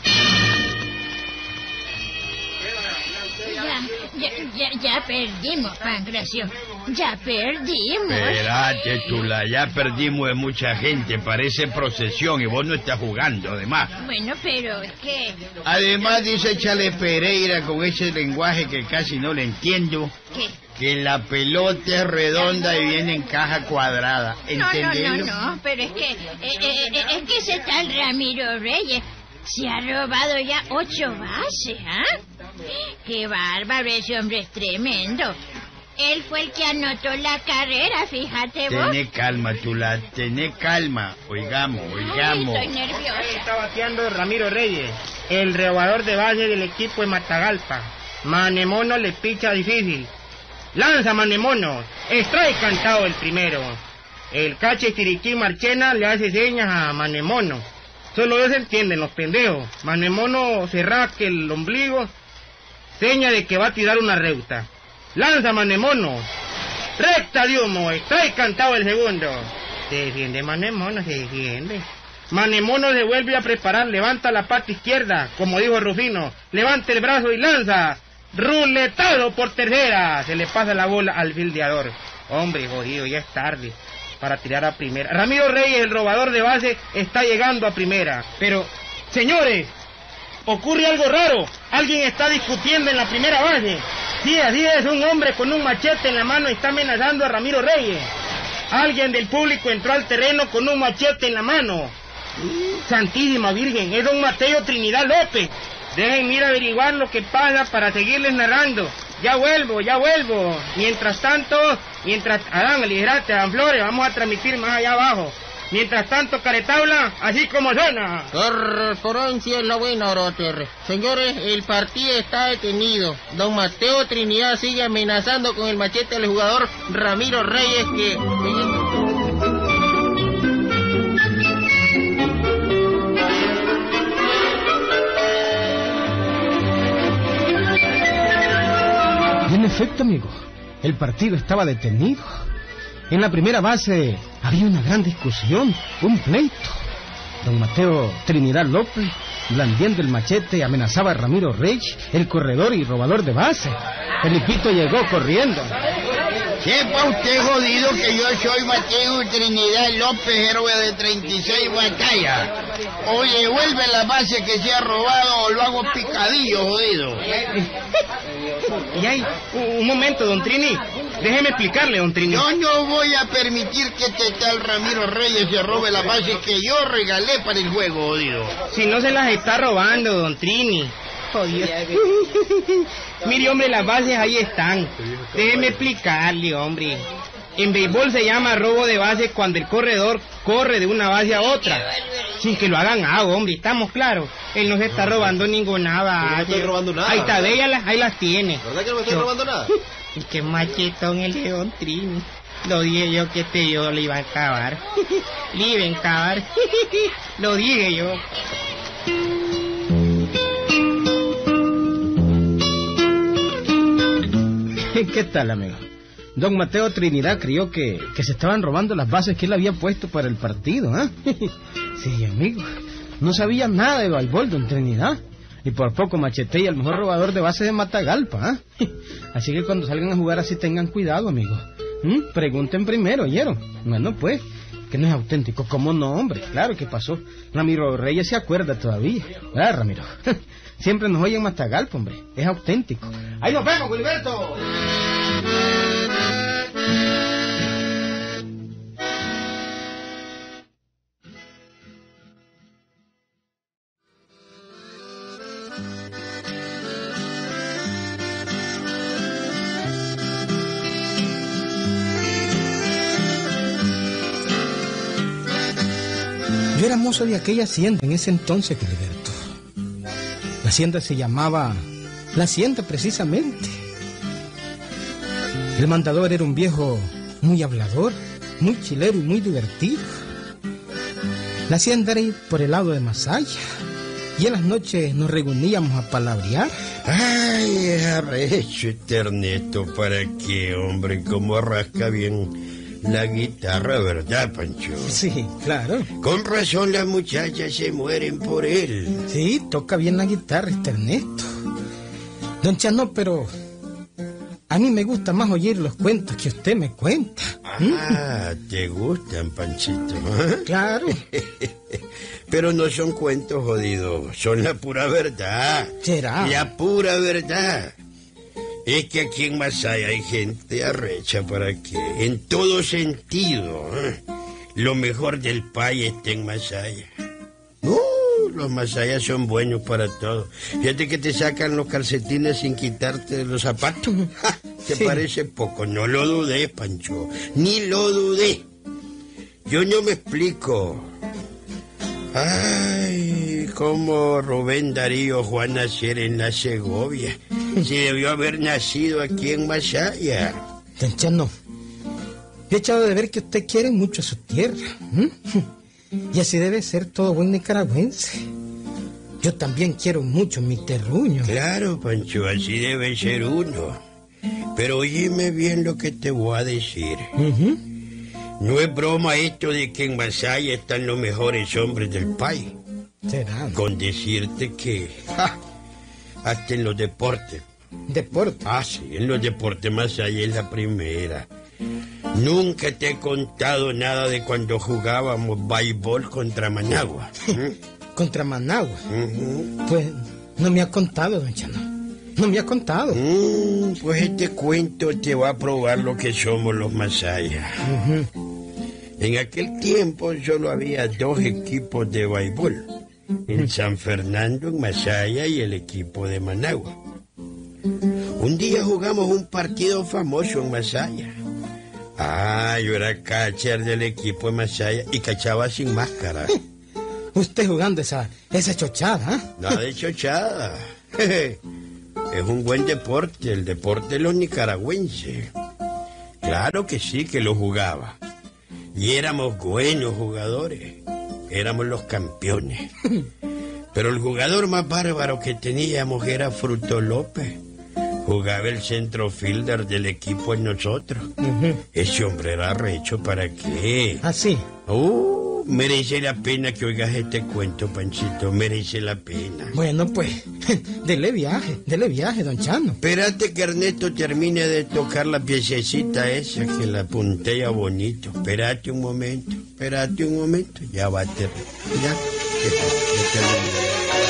Speaker 2: Ya perdimos, Pancracio. Ya perdimos.
Speaker 3: Espérate, Tula, ya perdimos de mucha gente. Parece procesión y vos no estás jugando, además.
Speaker 2: Bueno, pero es que...
Speaker 3: Además, dice Chale Pereira con ese lenguaje que casi no le entiendo.
Speaker 2: ¿Qué?
Speaker 3: Que la pelota es redonda y viene en caja cuadrada. ¿Entendés?
Speaker 2: No, pero es que ese tal Ramiro Reyes se ha robado ya 8 bases, ¿ah? ¡Qué bárbaro! Ese hombre es tremendo. Él fue el que anotó la carrera, fíjate vos.
Speaker 3: Tené calma, Tula, tené calma. Oigamos.
Speaker 2: Ay, estoy nerviosa.
Speaker 11: Ahí está bateando Ramiro Reyes, el robador de base del equipo de Matagalpa. Manemono le picha difícil. Lanza Manemono. Strike cantado el primero. El cache Chiriquí Marchena le hace señas a Manemono. Solo ellos entienden, los pendejos. Manemono se rasque el ombligo, seña de que va a tirar una reuta. Lanza Manemono. Recta de humo. Strike cantado el segundo. Se defiende Manemono, se defiende. Manemono se vuelve a preparar, levanta la pata izquierda, como dijo Rufino. Levanta el brazo y lanza. Ruletado por tercera. Se le pasa la bola al fildeador. Hombre, jodido, ya es tarde para tirar a primera. Ramiro Reyes, el robador de base, está llegando a primera. Pero, señores, ocurre algo raro. Alguien está discutiendo en la primera base. Sí, así es, un hombre con un machete en la mano está amenazando a Ramiro Reyes. Alguien del público entró al terreno con un machete en la mano. Santísima Virgen, es don Mateo Trinidad López. Dejen ir a averiguar lo que pasa para seguirles narrando. Ya vuelvo. Mientras tanto, Adán, aligerate, Adán Flores, vamos a transmitir más allá abajo. Mientras tanto, Caretabla, así como suena.
Speaker 12: Correspondencia en la buena, Roter. Señores, el partido está detenido. Don Mateo Trinidad sigue amenazando con el machete al jugador Ramiro Reyes que...
Speaker 5: En efecto, amigo, el partido estaba detenido. En la primera base había una gran discusión, un pleito. Don Mateo Trinidad López, blandiendo el machete, amenazaba a Ramiro Reyes, el corredor y robador de base. Felipito llegó corriendo.
Speaker 12: Sepa usted, jodido, que yo soy Mateo Trinidad López, héroe de 36 batallas. O le devuelve la base que se ha robado o lo hago picadillo, jodido.
Speaker 11: Y hay un momento, don Trini. Déjeme explicarle, don Trini.
Speaker 12: Yo no voy a permitir que este tal Ramiro Reyes se robe las bases que yo regalé para el juego, jodido.
Speaker 11: Si no se las está robando, don Trini. Jodido. Mire, hombre, las bases ahí están. Déjeme explicarle, hombre. En béisbol se llama robo de bases cuando el corredor corre de una base a otra. Sin que lo hagan hombre, ¿estamos claros? Él no se está robando ninguna base.
Speaker 6: No estoy robando nada.
Speaker 11: Ahí está, véalas, ahí las tiene.
Speaker 6: ¿Verdad que no me estoy robando nada?
Speaker 11: Y qué machetón el de don Trini. Lo dije yo que yo le iba a acabar. Le iba a acabar. Lo dije yo.
Speaker 5: ¿Qué tal, amigo? Don Mateo Trinidad creyó que se estaban robando las bases que él había puesto para el partido, ¿ah? Sí, amigo. No sabía nada de béisbol, don Trinidad. Y por poco machetea al mejor robador de bases de Matagalpa, ¿ah? Así que cuando salgan a jugar así tengan cuidado, amigo. Pregunten primero, ¿oyeron? Bueno, pues, que no es auténtico. ¿Cómo no, hombre? Claro que pasó. Ramiro Reyes se acuerda todavía. ¿Verdad, Ramiro? Siempre nos oyen Matagalpa, hombre. Es auténtico. ¡Ahí nos vemos, Gilberto! Yo era mozo de aquella hacienda en ese entonces, Gilberto. La hacienda se llamaba La Hacienda, precisamente. El mandador era un viejo muy hablador, muy chilero y muy divertido. La hacienda era por el lado de Masaya. Y en las noches nos reuníamos a palabrear.
Speaker 3: Ay, arrecho, Ernesto, ¿para qué, hombre? Cómo rasca bien la guitarra, ¿verdad, Pancho?
Speaker 5: Sí, claro.
Speaker 3: Con razón las muchachas se mueren por él.
Speaker 5: Sí, toca bien la guitarra, Ernesto. Don Chano, pero a mí me gusta más oír los cuentos que usted me cuenta.
Speaker 3: Ah, ¿te gustan, Panchito? ¿Eh?
Speaker 5: Claro.
Speaker 3: Pero no son cuentos jodidos, son la pura verdad.
Speaker 5: ¿Será?
Speaker 3: La pura verdad. Es que aquí en Masaya hay gente arrecha para que, en todo sentido, lo mejor del país está en Masaya. Los masayas son buenos para todo. Fíjate que te sacan los calcetines sin quitarte los zapatos. ¿Te parece poco? No lo dudé, Pancho. Ni lo dudé. Yo no me explico. Ay, cómo Rubén Darío Juan nacer en la Segovia. Si debió haber nacido aquí en Masaya.
Speaker 5: Don Chano, he echado de ver que usted quiere mucho a su tierra. Y así debe ser todo buen nicaragüense. Yo también quiero mucho mi terruño.
Speaker 3: Claro, Pancho, así debe ser uno. Pero oíme bien lo que te voy a decir. No es broma esto de que en Masaya están los mejores hombres del país.
Speaker 5: ¿Será?
Speaker 3: Con decirte que hasta en los deportes.
Speaker 5: ¿Deportes?
Speaker 3: Ah, sí, en los deportes Masaya es la primera. Nunca te he contado nada de cuando jugábamos béisbol contra Managua.
Speaker 5: ¿Contra Managua? Pues no me ha contado, don Chano. No me ha contado.
Speaker 3: Pues este cuento te va a probar lo que somos los masayas. En aquel tiempo solo había 2 equipos de béisbol. En San Fernando, en Masaya, y el equipo de Managua. Un día jugamos un partido famoso en Masaya. Yo era catcher del equipo de Masaya y cachaba sin máscara.
Speaker 5: Usted jugando esa chochada, ¿eh?
Speaker 3: Nada de chochada. Es un buen deporte, el deporte de los nicaragüenses. Claro que sí que lo jugaba. Y éramos buenos jugadores. Éramos los campeones. Pero el jugador más bárbaro que teníamos era Fruto López. Jugaba el centrofielder del equipo en nosotros. Ese hombre era recho, ¿para qué?
Speaker 5: ¿Ah, sí?
Speaker 12: merece la pena que oigas este cuento, Panchito, merece la pena.
Speaker 5: Bueno, pues, dele viaje, don Chano.
Speaker 12: Espérate que Ernesto termine de tocar la piececita esa, que la puntea bonito. Espérate un momento, ya va a terminar. Ya terminé.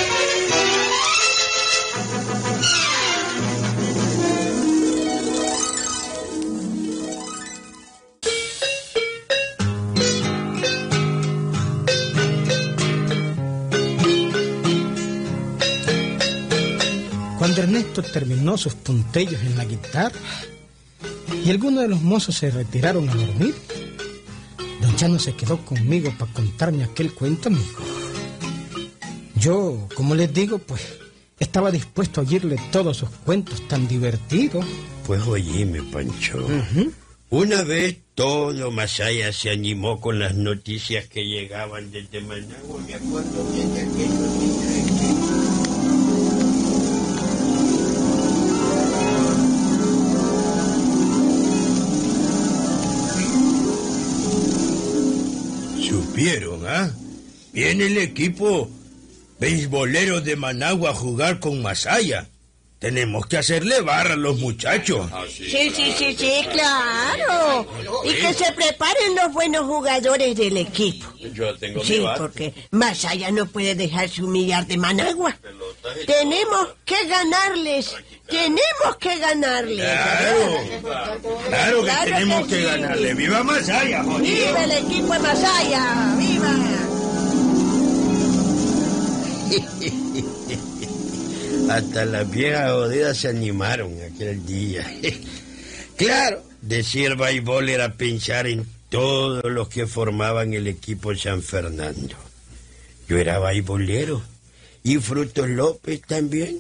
Speaker 5: Cuando Ernesto terminó sus puntellos en la guitarra y algunos de los mozos se retiraron a dormir, don Chano se quedó conmigo para contarme aquel cuento, amigo. Yo, como les digo, pues, estaba dispuesto a oírle todos sus cuentos tan divertidos.
Speaker 12: Pues oíme, Pancho. Una vez todo Masaya se animó con las noticias que llegaban desde Managua. Me acuerdo bien de aquellos días. ¿Supieron, ah? Viene el equipo beisbolero de Managua a jugar con Masaya. Tenemos que hacerle barra a los muchachos.
Speaker 13: Sí, claro. Y que se preparen los buenos jugadores del equipo.
Speaker 12: Yo tengo
Speaker 13: Sí, porque Masaya no puede dejarse humillar de Managua. Tenemos que ganarles.
Speaker 12: Claro que tenemos que ganarle. ¡Viva Masaya, jodido!
Speaker 13: ¡Viva el equipo de Masaya! ¡Viva!
Speaker 12: Hasta las viejas jodidas se animaron aquel día. Claro, decir béisbol era pensar en todos los que formaban el equipo San Fernando. Yo era beisbolero y Frutos López también.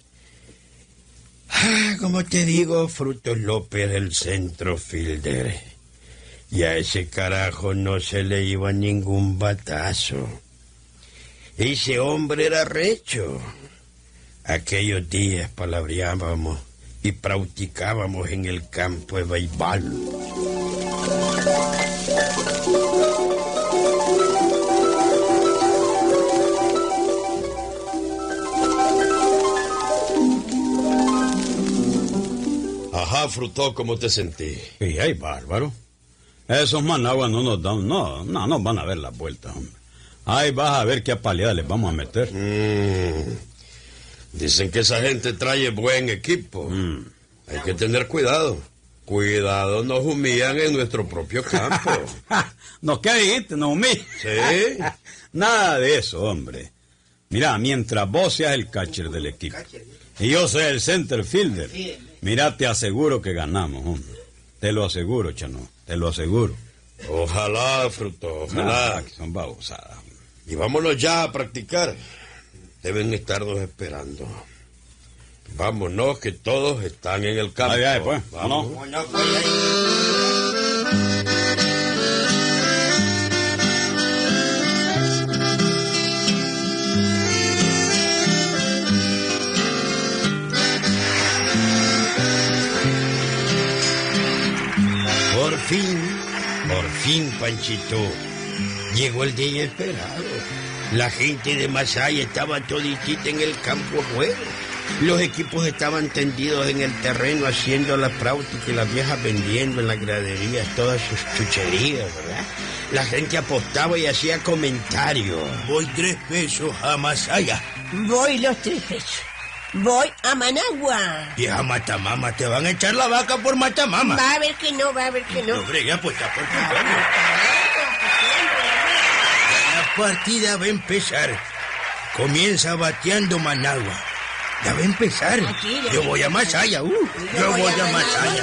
Speaker 12: Como te digo, Frutos López el centro fielder. Y a ese carajo no se le iba ningún batazo. Ese hombre era recho. Aquellos días palabreábamos y practicábamos en el campo de béisbol.
Speaker 14: Ajá, Fruto, ¿cómo te sentí?
Speaker 15: Y ay, bárbaro. Esos Managuas no nos dan, no nos van a ver la vuelta, hombre. Ay, vas a ver qué apaleada les vamos a meter.
Speaker 14: Dicen que esa gente trae buen equipo. Hay que tener cuidado. Cuidado, nos humillan en nuestro propio campo.
Speaker 15: ¿No qué dijiste? ¿Nos humillan?
Speaker 14: Sí.
Speaker 15: Nada de eso, hombre. Mira, mientras vos seas el catcher del equipo y yo sea el center fielder, mira, te aseguro que ganamos, hombre. Te lo aseguro, Chano, te lo aseguro.
Speaker 14: Ojalá, Fruto, ojalá.
Speaker 15: Que son babosadas.
Speaker 14: Y vámonos ya a practicar. Deben estarnos esperando. Vámonos, que todos están en el campo.
Speaker 15: Ay, pues, vamos.
Speaker 12: Por fin, Panchito, llegó el día esperado. La gente de Masaya estaba toditita en el campo de juego. Los equipos estaban tendidos en el terreno haciendo la práctica y las viejas vendiendo en las graderías todas sus chucherías, ¿verdad? La gente apostaba y hacía comentarios. Voy 3 pesos a Masaya.
Speaker 13: Voy los 3 pesos. Voy a Managua.
Speaker 12: Vieja matamama, te van a echar la vaca por matamama.
Speaker 13: Va a ver que no.
Speaker 12: No fregué, apuesta por tu La partida va a empezar. Comienza bateando Managua. Ya va a empezar. Yo voy a Masaya, yo voy a Masaya.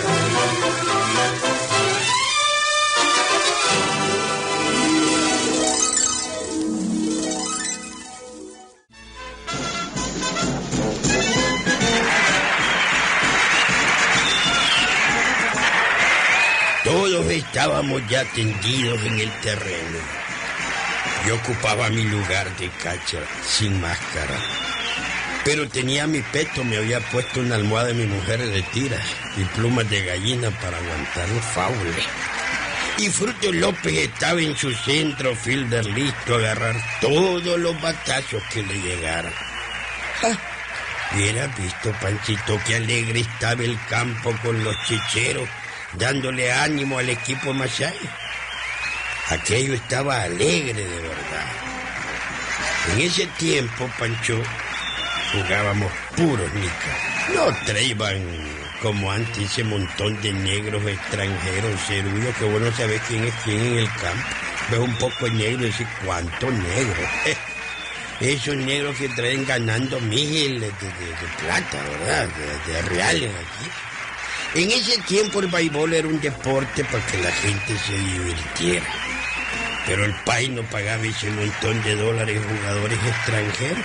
Speaker 12: Todos estábamos ya tendidos en el terreno. Yo ocupaba mi lugar de catcher sin máscara. Pero tenía mi peto, me había puesto una almohada de mi mujer de tiras y plumas de gallina para aguantar los faules. Y Frutos López estaba en su centro fielder listo a agarrar todos los batazos que le llegaran. Hubiera visto, Panchito, qué alegre estaba el campo con los chicheros, dándole ánimo al equipo Masaya. Aquello estaba alegre de verdad. En ese tiempo, Pancho, jugábamos puros nicas. No traían como antes ese montón de negros extranjeros, cerullos, que vos no sabés quién es quién en el campo. Ves un poco de negro y decís, ¿cuántos negros? Esos negros que traen ganando miles de plata, ¿verdad? De reales aquí. En ese tiempo el béisbol era un deporte para que la gente se divirtiera. Pero el país no pagaba ese montón de dólares a jugadores extranjeros.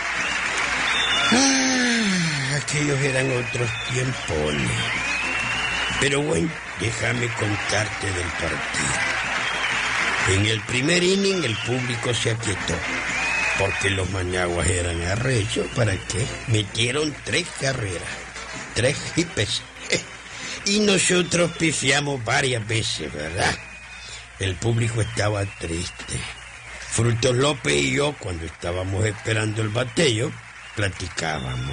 Speaker 12: Aquellos eran otros tiempones. Pero bueno, déjame contarte del partido. En el primer inning el público se aquietó, porque los managuas eran arrechos. ¿Para qué? Metieron 3 carreras, 3 hipes. Y nosotros pifiamos varias veces, ¿verdad? El público estaba triste. Frutos López y yo, cuando estábamos esperando el bateo, platicábamos.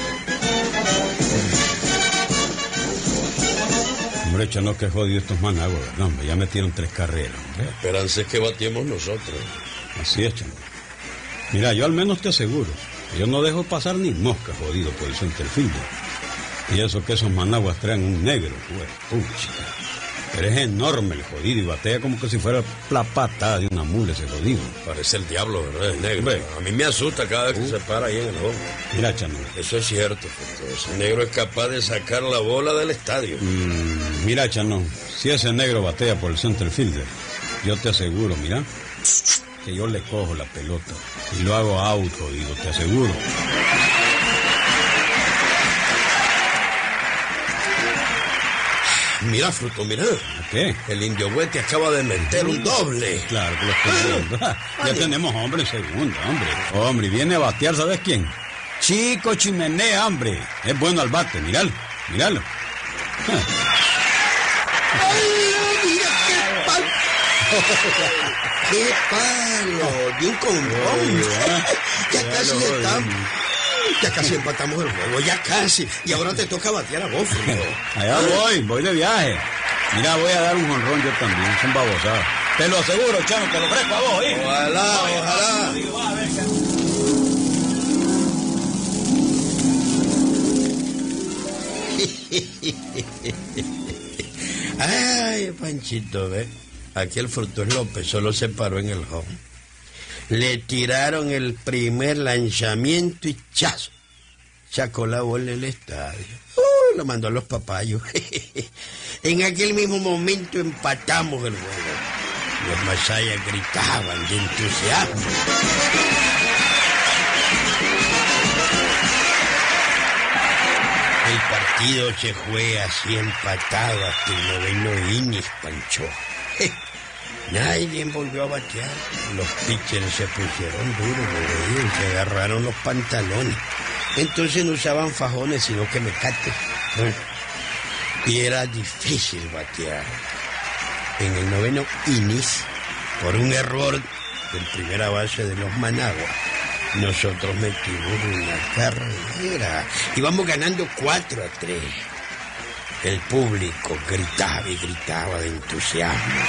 Speaker 15: Hombre, Chano, que jodido estos managuas, ¿verdad? Hombre, ya metieron 3 carreras, hombre.
Speaker 14: La esperanza es que batiemos nosotros.
Speaker 15: Así es, Chano. Mira, yo al menos te aseguro, yo no dejo pasar ni mosca, jodido, por el centerfield. Y eso que esos managuas traen un negro, güey, pucha. Pero es enorme el jodido y batea como que si fuera la patada de una mula ese jodido.
Speaker 14: Parece el diablo, ¿verdad? El negro. A mí me asusta cada vez que se para ahí en el juego.
Speaker 15: Mira, Chano.
Speaker 14: Eso es cierto, Fruto. Ese negro es capaz de sacar la bola del estadio.
Speaker 15: Mira, Chano, si ese negro batea por el center fielder, yo te aseguro, mira, que yo le cojo la pelota y lo hago out, jodido, te aseguro.
Speaker 14: Mira, Fruto, mira.
Speaker 15: ¿Qué?
Speaker 14: El Indio Huete acaba de meter un doble.
Speaker 15: Claro que lo estoy viendo. Ya tenemos hombre en segunda, hombre. Hombre, viene a batear, ¿sabes quién? Chico Chimenea, hombre. Es bueno al bate, míralo, míralo.
Speaker 12: ¡Qué palo! ¡De un combrón! Ya casi estamos. Ya casi empatamos el juego, ya casi. Y ahora te toca batear a vos, Fruto.
Speaker 15: Allá voy de viaje. Mira, voy a dar un jonrón yo también, son babosadas. Te lo aseguro, Chano, te lo ofrezco a vos, hijo.
Speaker 14: Ojalá.
Speaker 12: Ay, Panchito, ¿ves? Aquí el Frutos López solo se paró en el home. Le tiraron el primer lanzamiento y ¡chazo! Sacó la bola del estadio. Lo mandó a los papayos. En aquel mismo momento empatamos el juego. Los masayas gritaban de entusiasmo. El partido se fue así empatado hasta el 9º inning, Pancho. Nadie volvió a batear. Los pitchers se pusieron duros, y se agarraron los pantalones. Entonces no usaban fajones, sino que mecates. Y era difícil batear. En el 9º inning, por un error del primera base de los Managuas, nosotros metimos una carrera. Íbamos ganando 4-3. El público gritaba y gritaba de entusiasmo.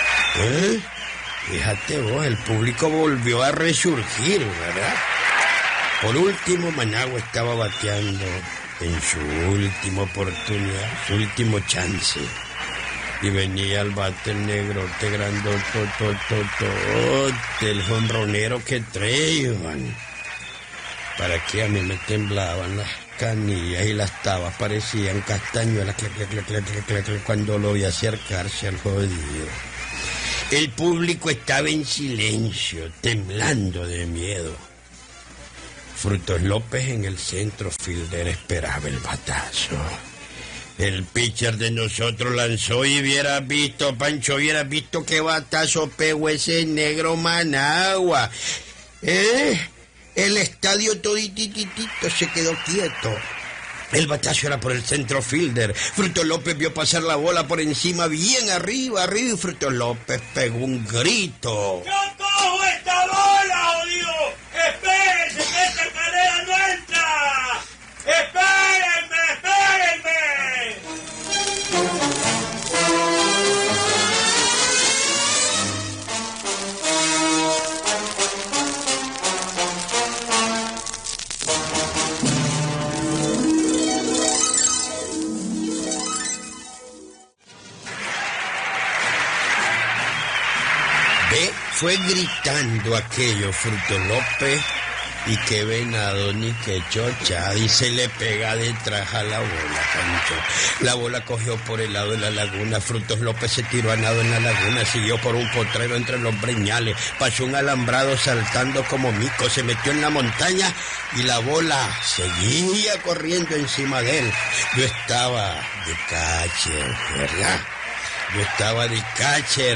Speaker 12: Fíjate vos, el público volvió a resurgir, ¿verdad? Por último, Managua estaba bateando en su última oportunidad, su último chance. Y venía al bate el negrote grandote, el jonronero que traían. ¿Para qué? A mí me temblaban las canillas y las tabas parecían castañuelas cuando lo vi acercarse al jodido. El público estaba en silencio, temblando de miedo. Frutos López en el centro fielder esperaba el batazo. El pitcher de nosotros lanzó y hubiera visto, Pancho, hubiera visto qué batazo pegó ese negro Managua. El estadio todititito se quedó quieto.
Speaker 14: El batazo era por el centro fielder. Frutos López vio pasar la bola por encima, bien arriba, y Frutos López pegó un grito.
Speaker 16: ¡Yo cojo esta bola, jodido! ¡Espérense, que esta carrera no entra! ¡Espérenme, espérenme!
Speaker 14: Fue gritando aquello Frutos López, y qué venado ni qué chocha, y se le pega detrás a la bola, Pancho. La bola cogió por el lado de la laguna. Frutos López se tiró a nado en la laguna, siguió por un potrero entre los breñales, pasó un alambrado saltando como mico, se metió en la montaña y la bola seguía corriendo encima de él. Yo estaba de catcher, ¿verdad? Yo estaba de catcher.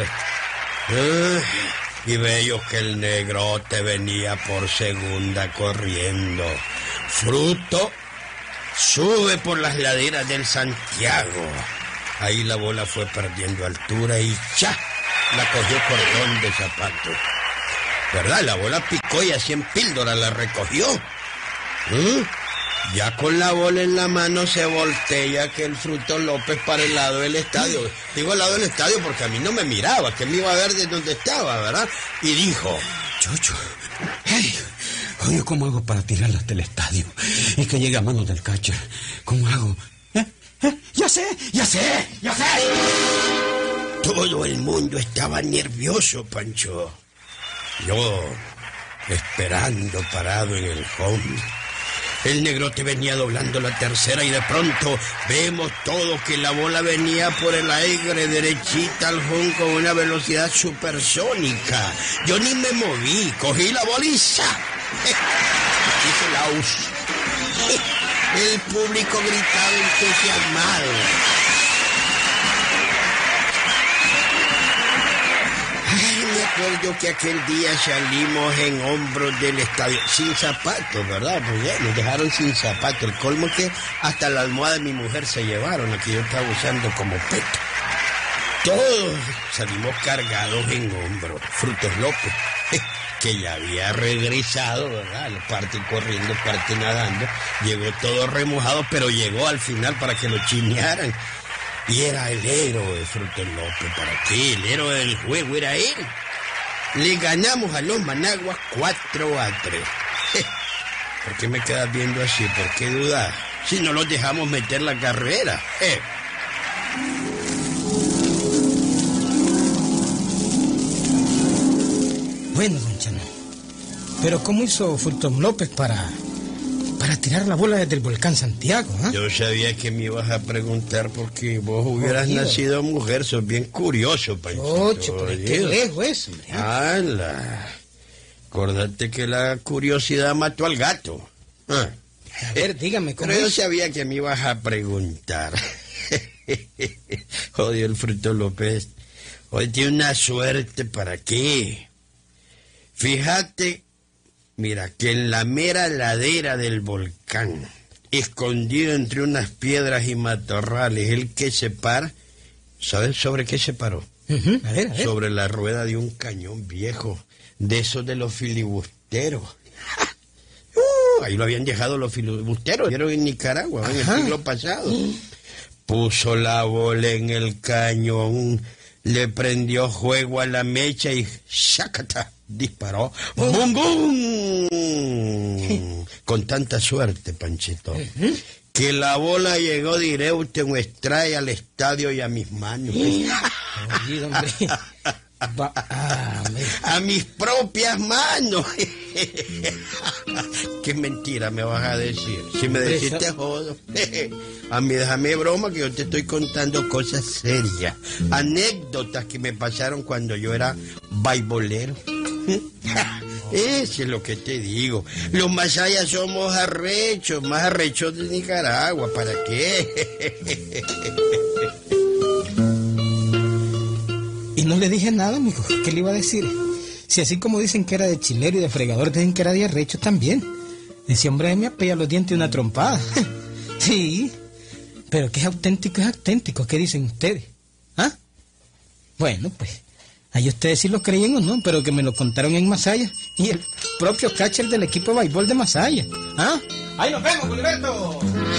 Speaker 14: Y veo que el negrote venía por segunda corriendo. Fruto sube por las laderas del Santiago. Ahí la bola fue perdiendo altura y ¡cha! La cogió cordón de zapato. ¿Verdad? La bola picó y así en píldora la recogió. Ya con la bola en la mano se voltea que el Frutos López para el lado del estadio. Digo al lado del estadio porque a mí no me miraba, que me iba a ver de donde estaba, ¿verdad? Y dijo:
Speaker 15: Chucho, hey, oye, ¿cómo hago para tirarla hasta el estadio? Y que llegue a manos del catcher. ¿Cómo hago? ¡Ya sé!
Speaker 14: Todo el mundo estaba nervioso, Pancho. Yo esperando parado en el home. El negrote venía doblando la tercera y de pronto vemos todo que la bola venía por el aire derechita al home con una velocidad supersónica. Yo ni me moví, cogí la bola y ¡za! Hice la aus. El público gritaba entusiasmado. Me acuerdo que aquel día salimos en hombros del estadio, sin zapatos, ¿verdad? Pues ya, nos dejaron sin zapatos. El colmo que hasta la almohada de mi mujer se llevaron, la que yo estaba usando como peto. Todos salimos cargados en hombros. Frutos López, que ya había regresado, ¿verdad? Parte corriendo, parte nadando. Llegó todo remojado, pero llegó al final para que lo chinearan. Y era el héroe, Frutos López. ¿Para qué? El héroe del juego era él. Le ganamos a los Managuas 4-3. ¿Por qué me quedas viendo así? ¿Por qué dudas? Si no los dejamos meter la carrera.
Speaker 5: Bueno, don Chano, pero ¿cómo hizo Frutos López para tirar la bola desde el volcán Santiago?
Speaker 14: Yo sabía que me ibas a preguntar porque vos hubieras nacido mujer. Sos bien curioso, Pancho.
Speaker 5: Ocho, pero qué lejos eso, hombre.
Speaker 14: ¡Hala! Acordate que la curiosidad mató al gato.
Speaker 5: A ver, dígame cómo.
Speaker 14: Pero yo sabía que me ibas a preguntar. Jodido el Frutos López. Hoy tiene una suerte, ¿para qué? Fíjate, mira, que en la mera ladera del volcán, escondido entre unas piedras y matorrales, el que se para, ¿sabes sobre qué se paró?
Speaker 5: A ver.
Speaker 14: Sobre la rueda de un cañón viejo, de esos de los filibusteros. Ahí lo habían dejado los filibusteros, vieron en Nicaragua, en el siglo pasado. Puso la bola en el cañón, le prendió juego a la mecha y ¡shakata! Disparó. ¡Bum, bum! Con tanta suerte, Panchito, que la bola llegó directo en un strike al estadio y a mis manos. A mis propias manos. Qué mentira me vas a decir. Si me decís te jodo. A mí déjame broma, que yo te estoy contando cosas serias, anécdotas que me pasaron cuando yo era baibolero. Eso es lo que te digo. Los masayas somos arrechos, más arrechos de Nicaragua. ¿Para qué?
Speaker 5: Y no le dije nada, amigo. ¿Qué le iba a decir? Si así como dicen que era de chilero y de fregador, dicen que era de arrecho también. Ese hombre me apella los dientes de una trompada. Sí, pero que es auténtico, ¿qué dicen ustedes? ¿Ah? Bueno, pues, ahí ustedes sí lo creían o no, pero que me lo contaron en Masaya, y el propio catcher del equipo de béisbol de Masaya. ¿Ah? ¡Ahí nos vemos, Gilberto!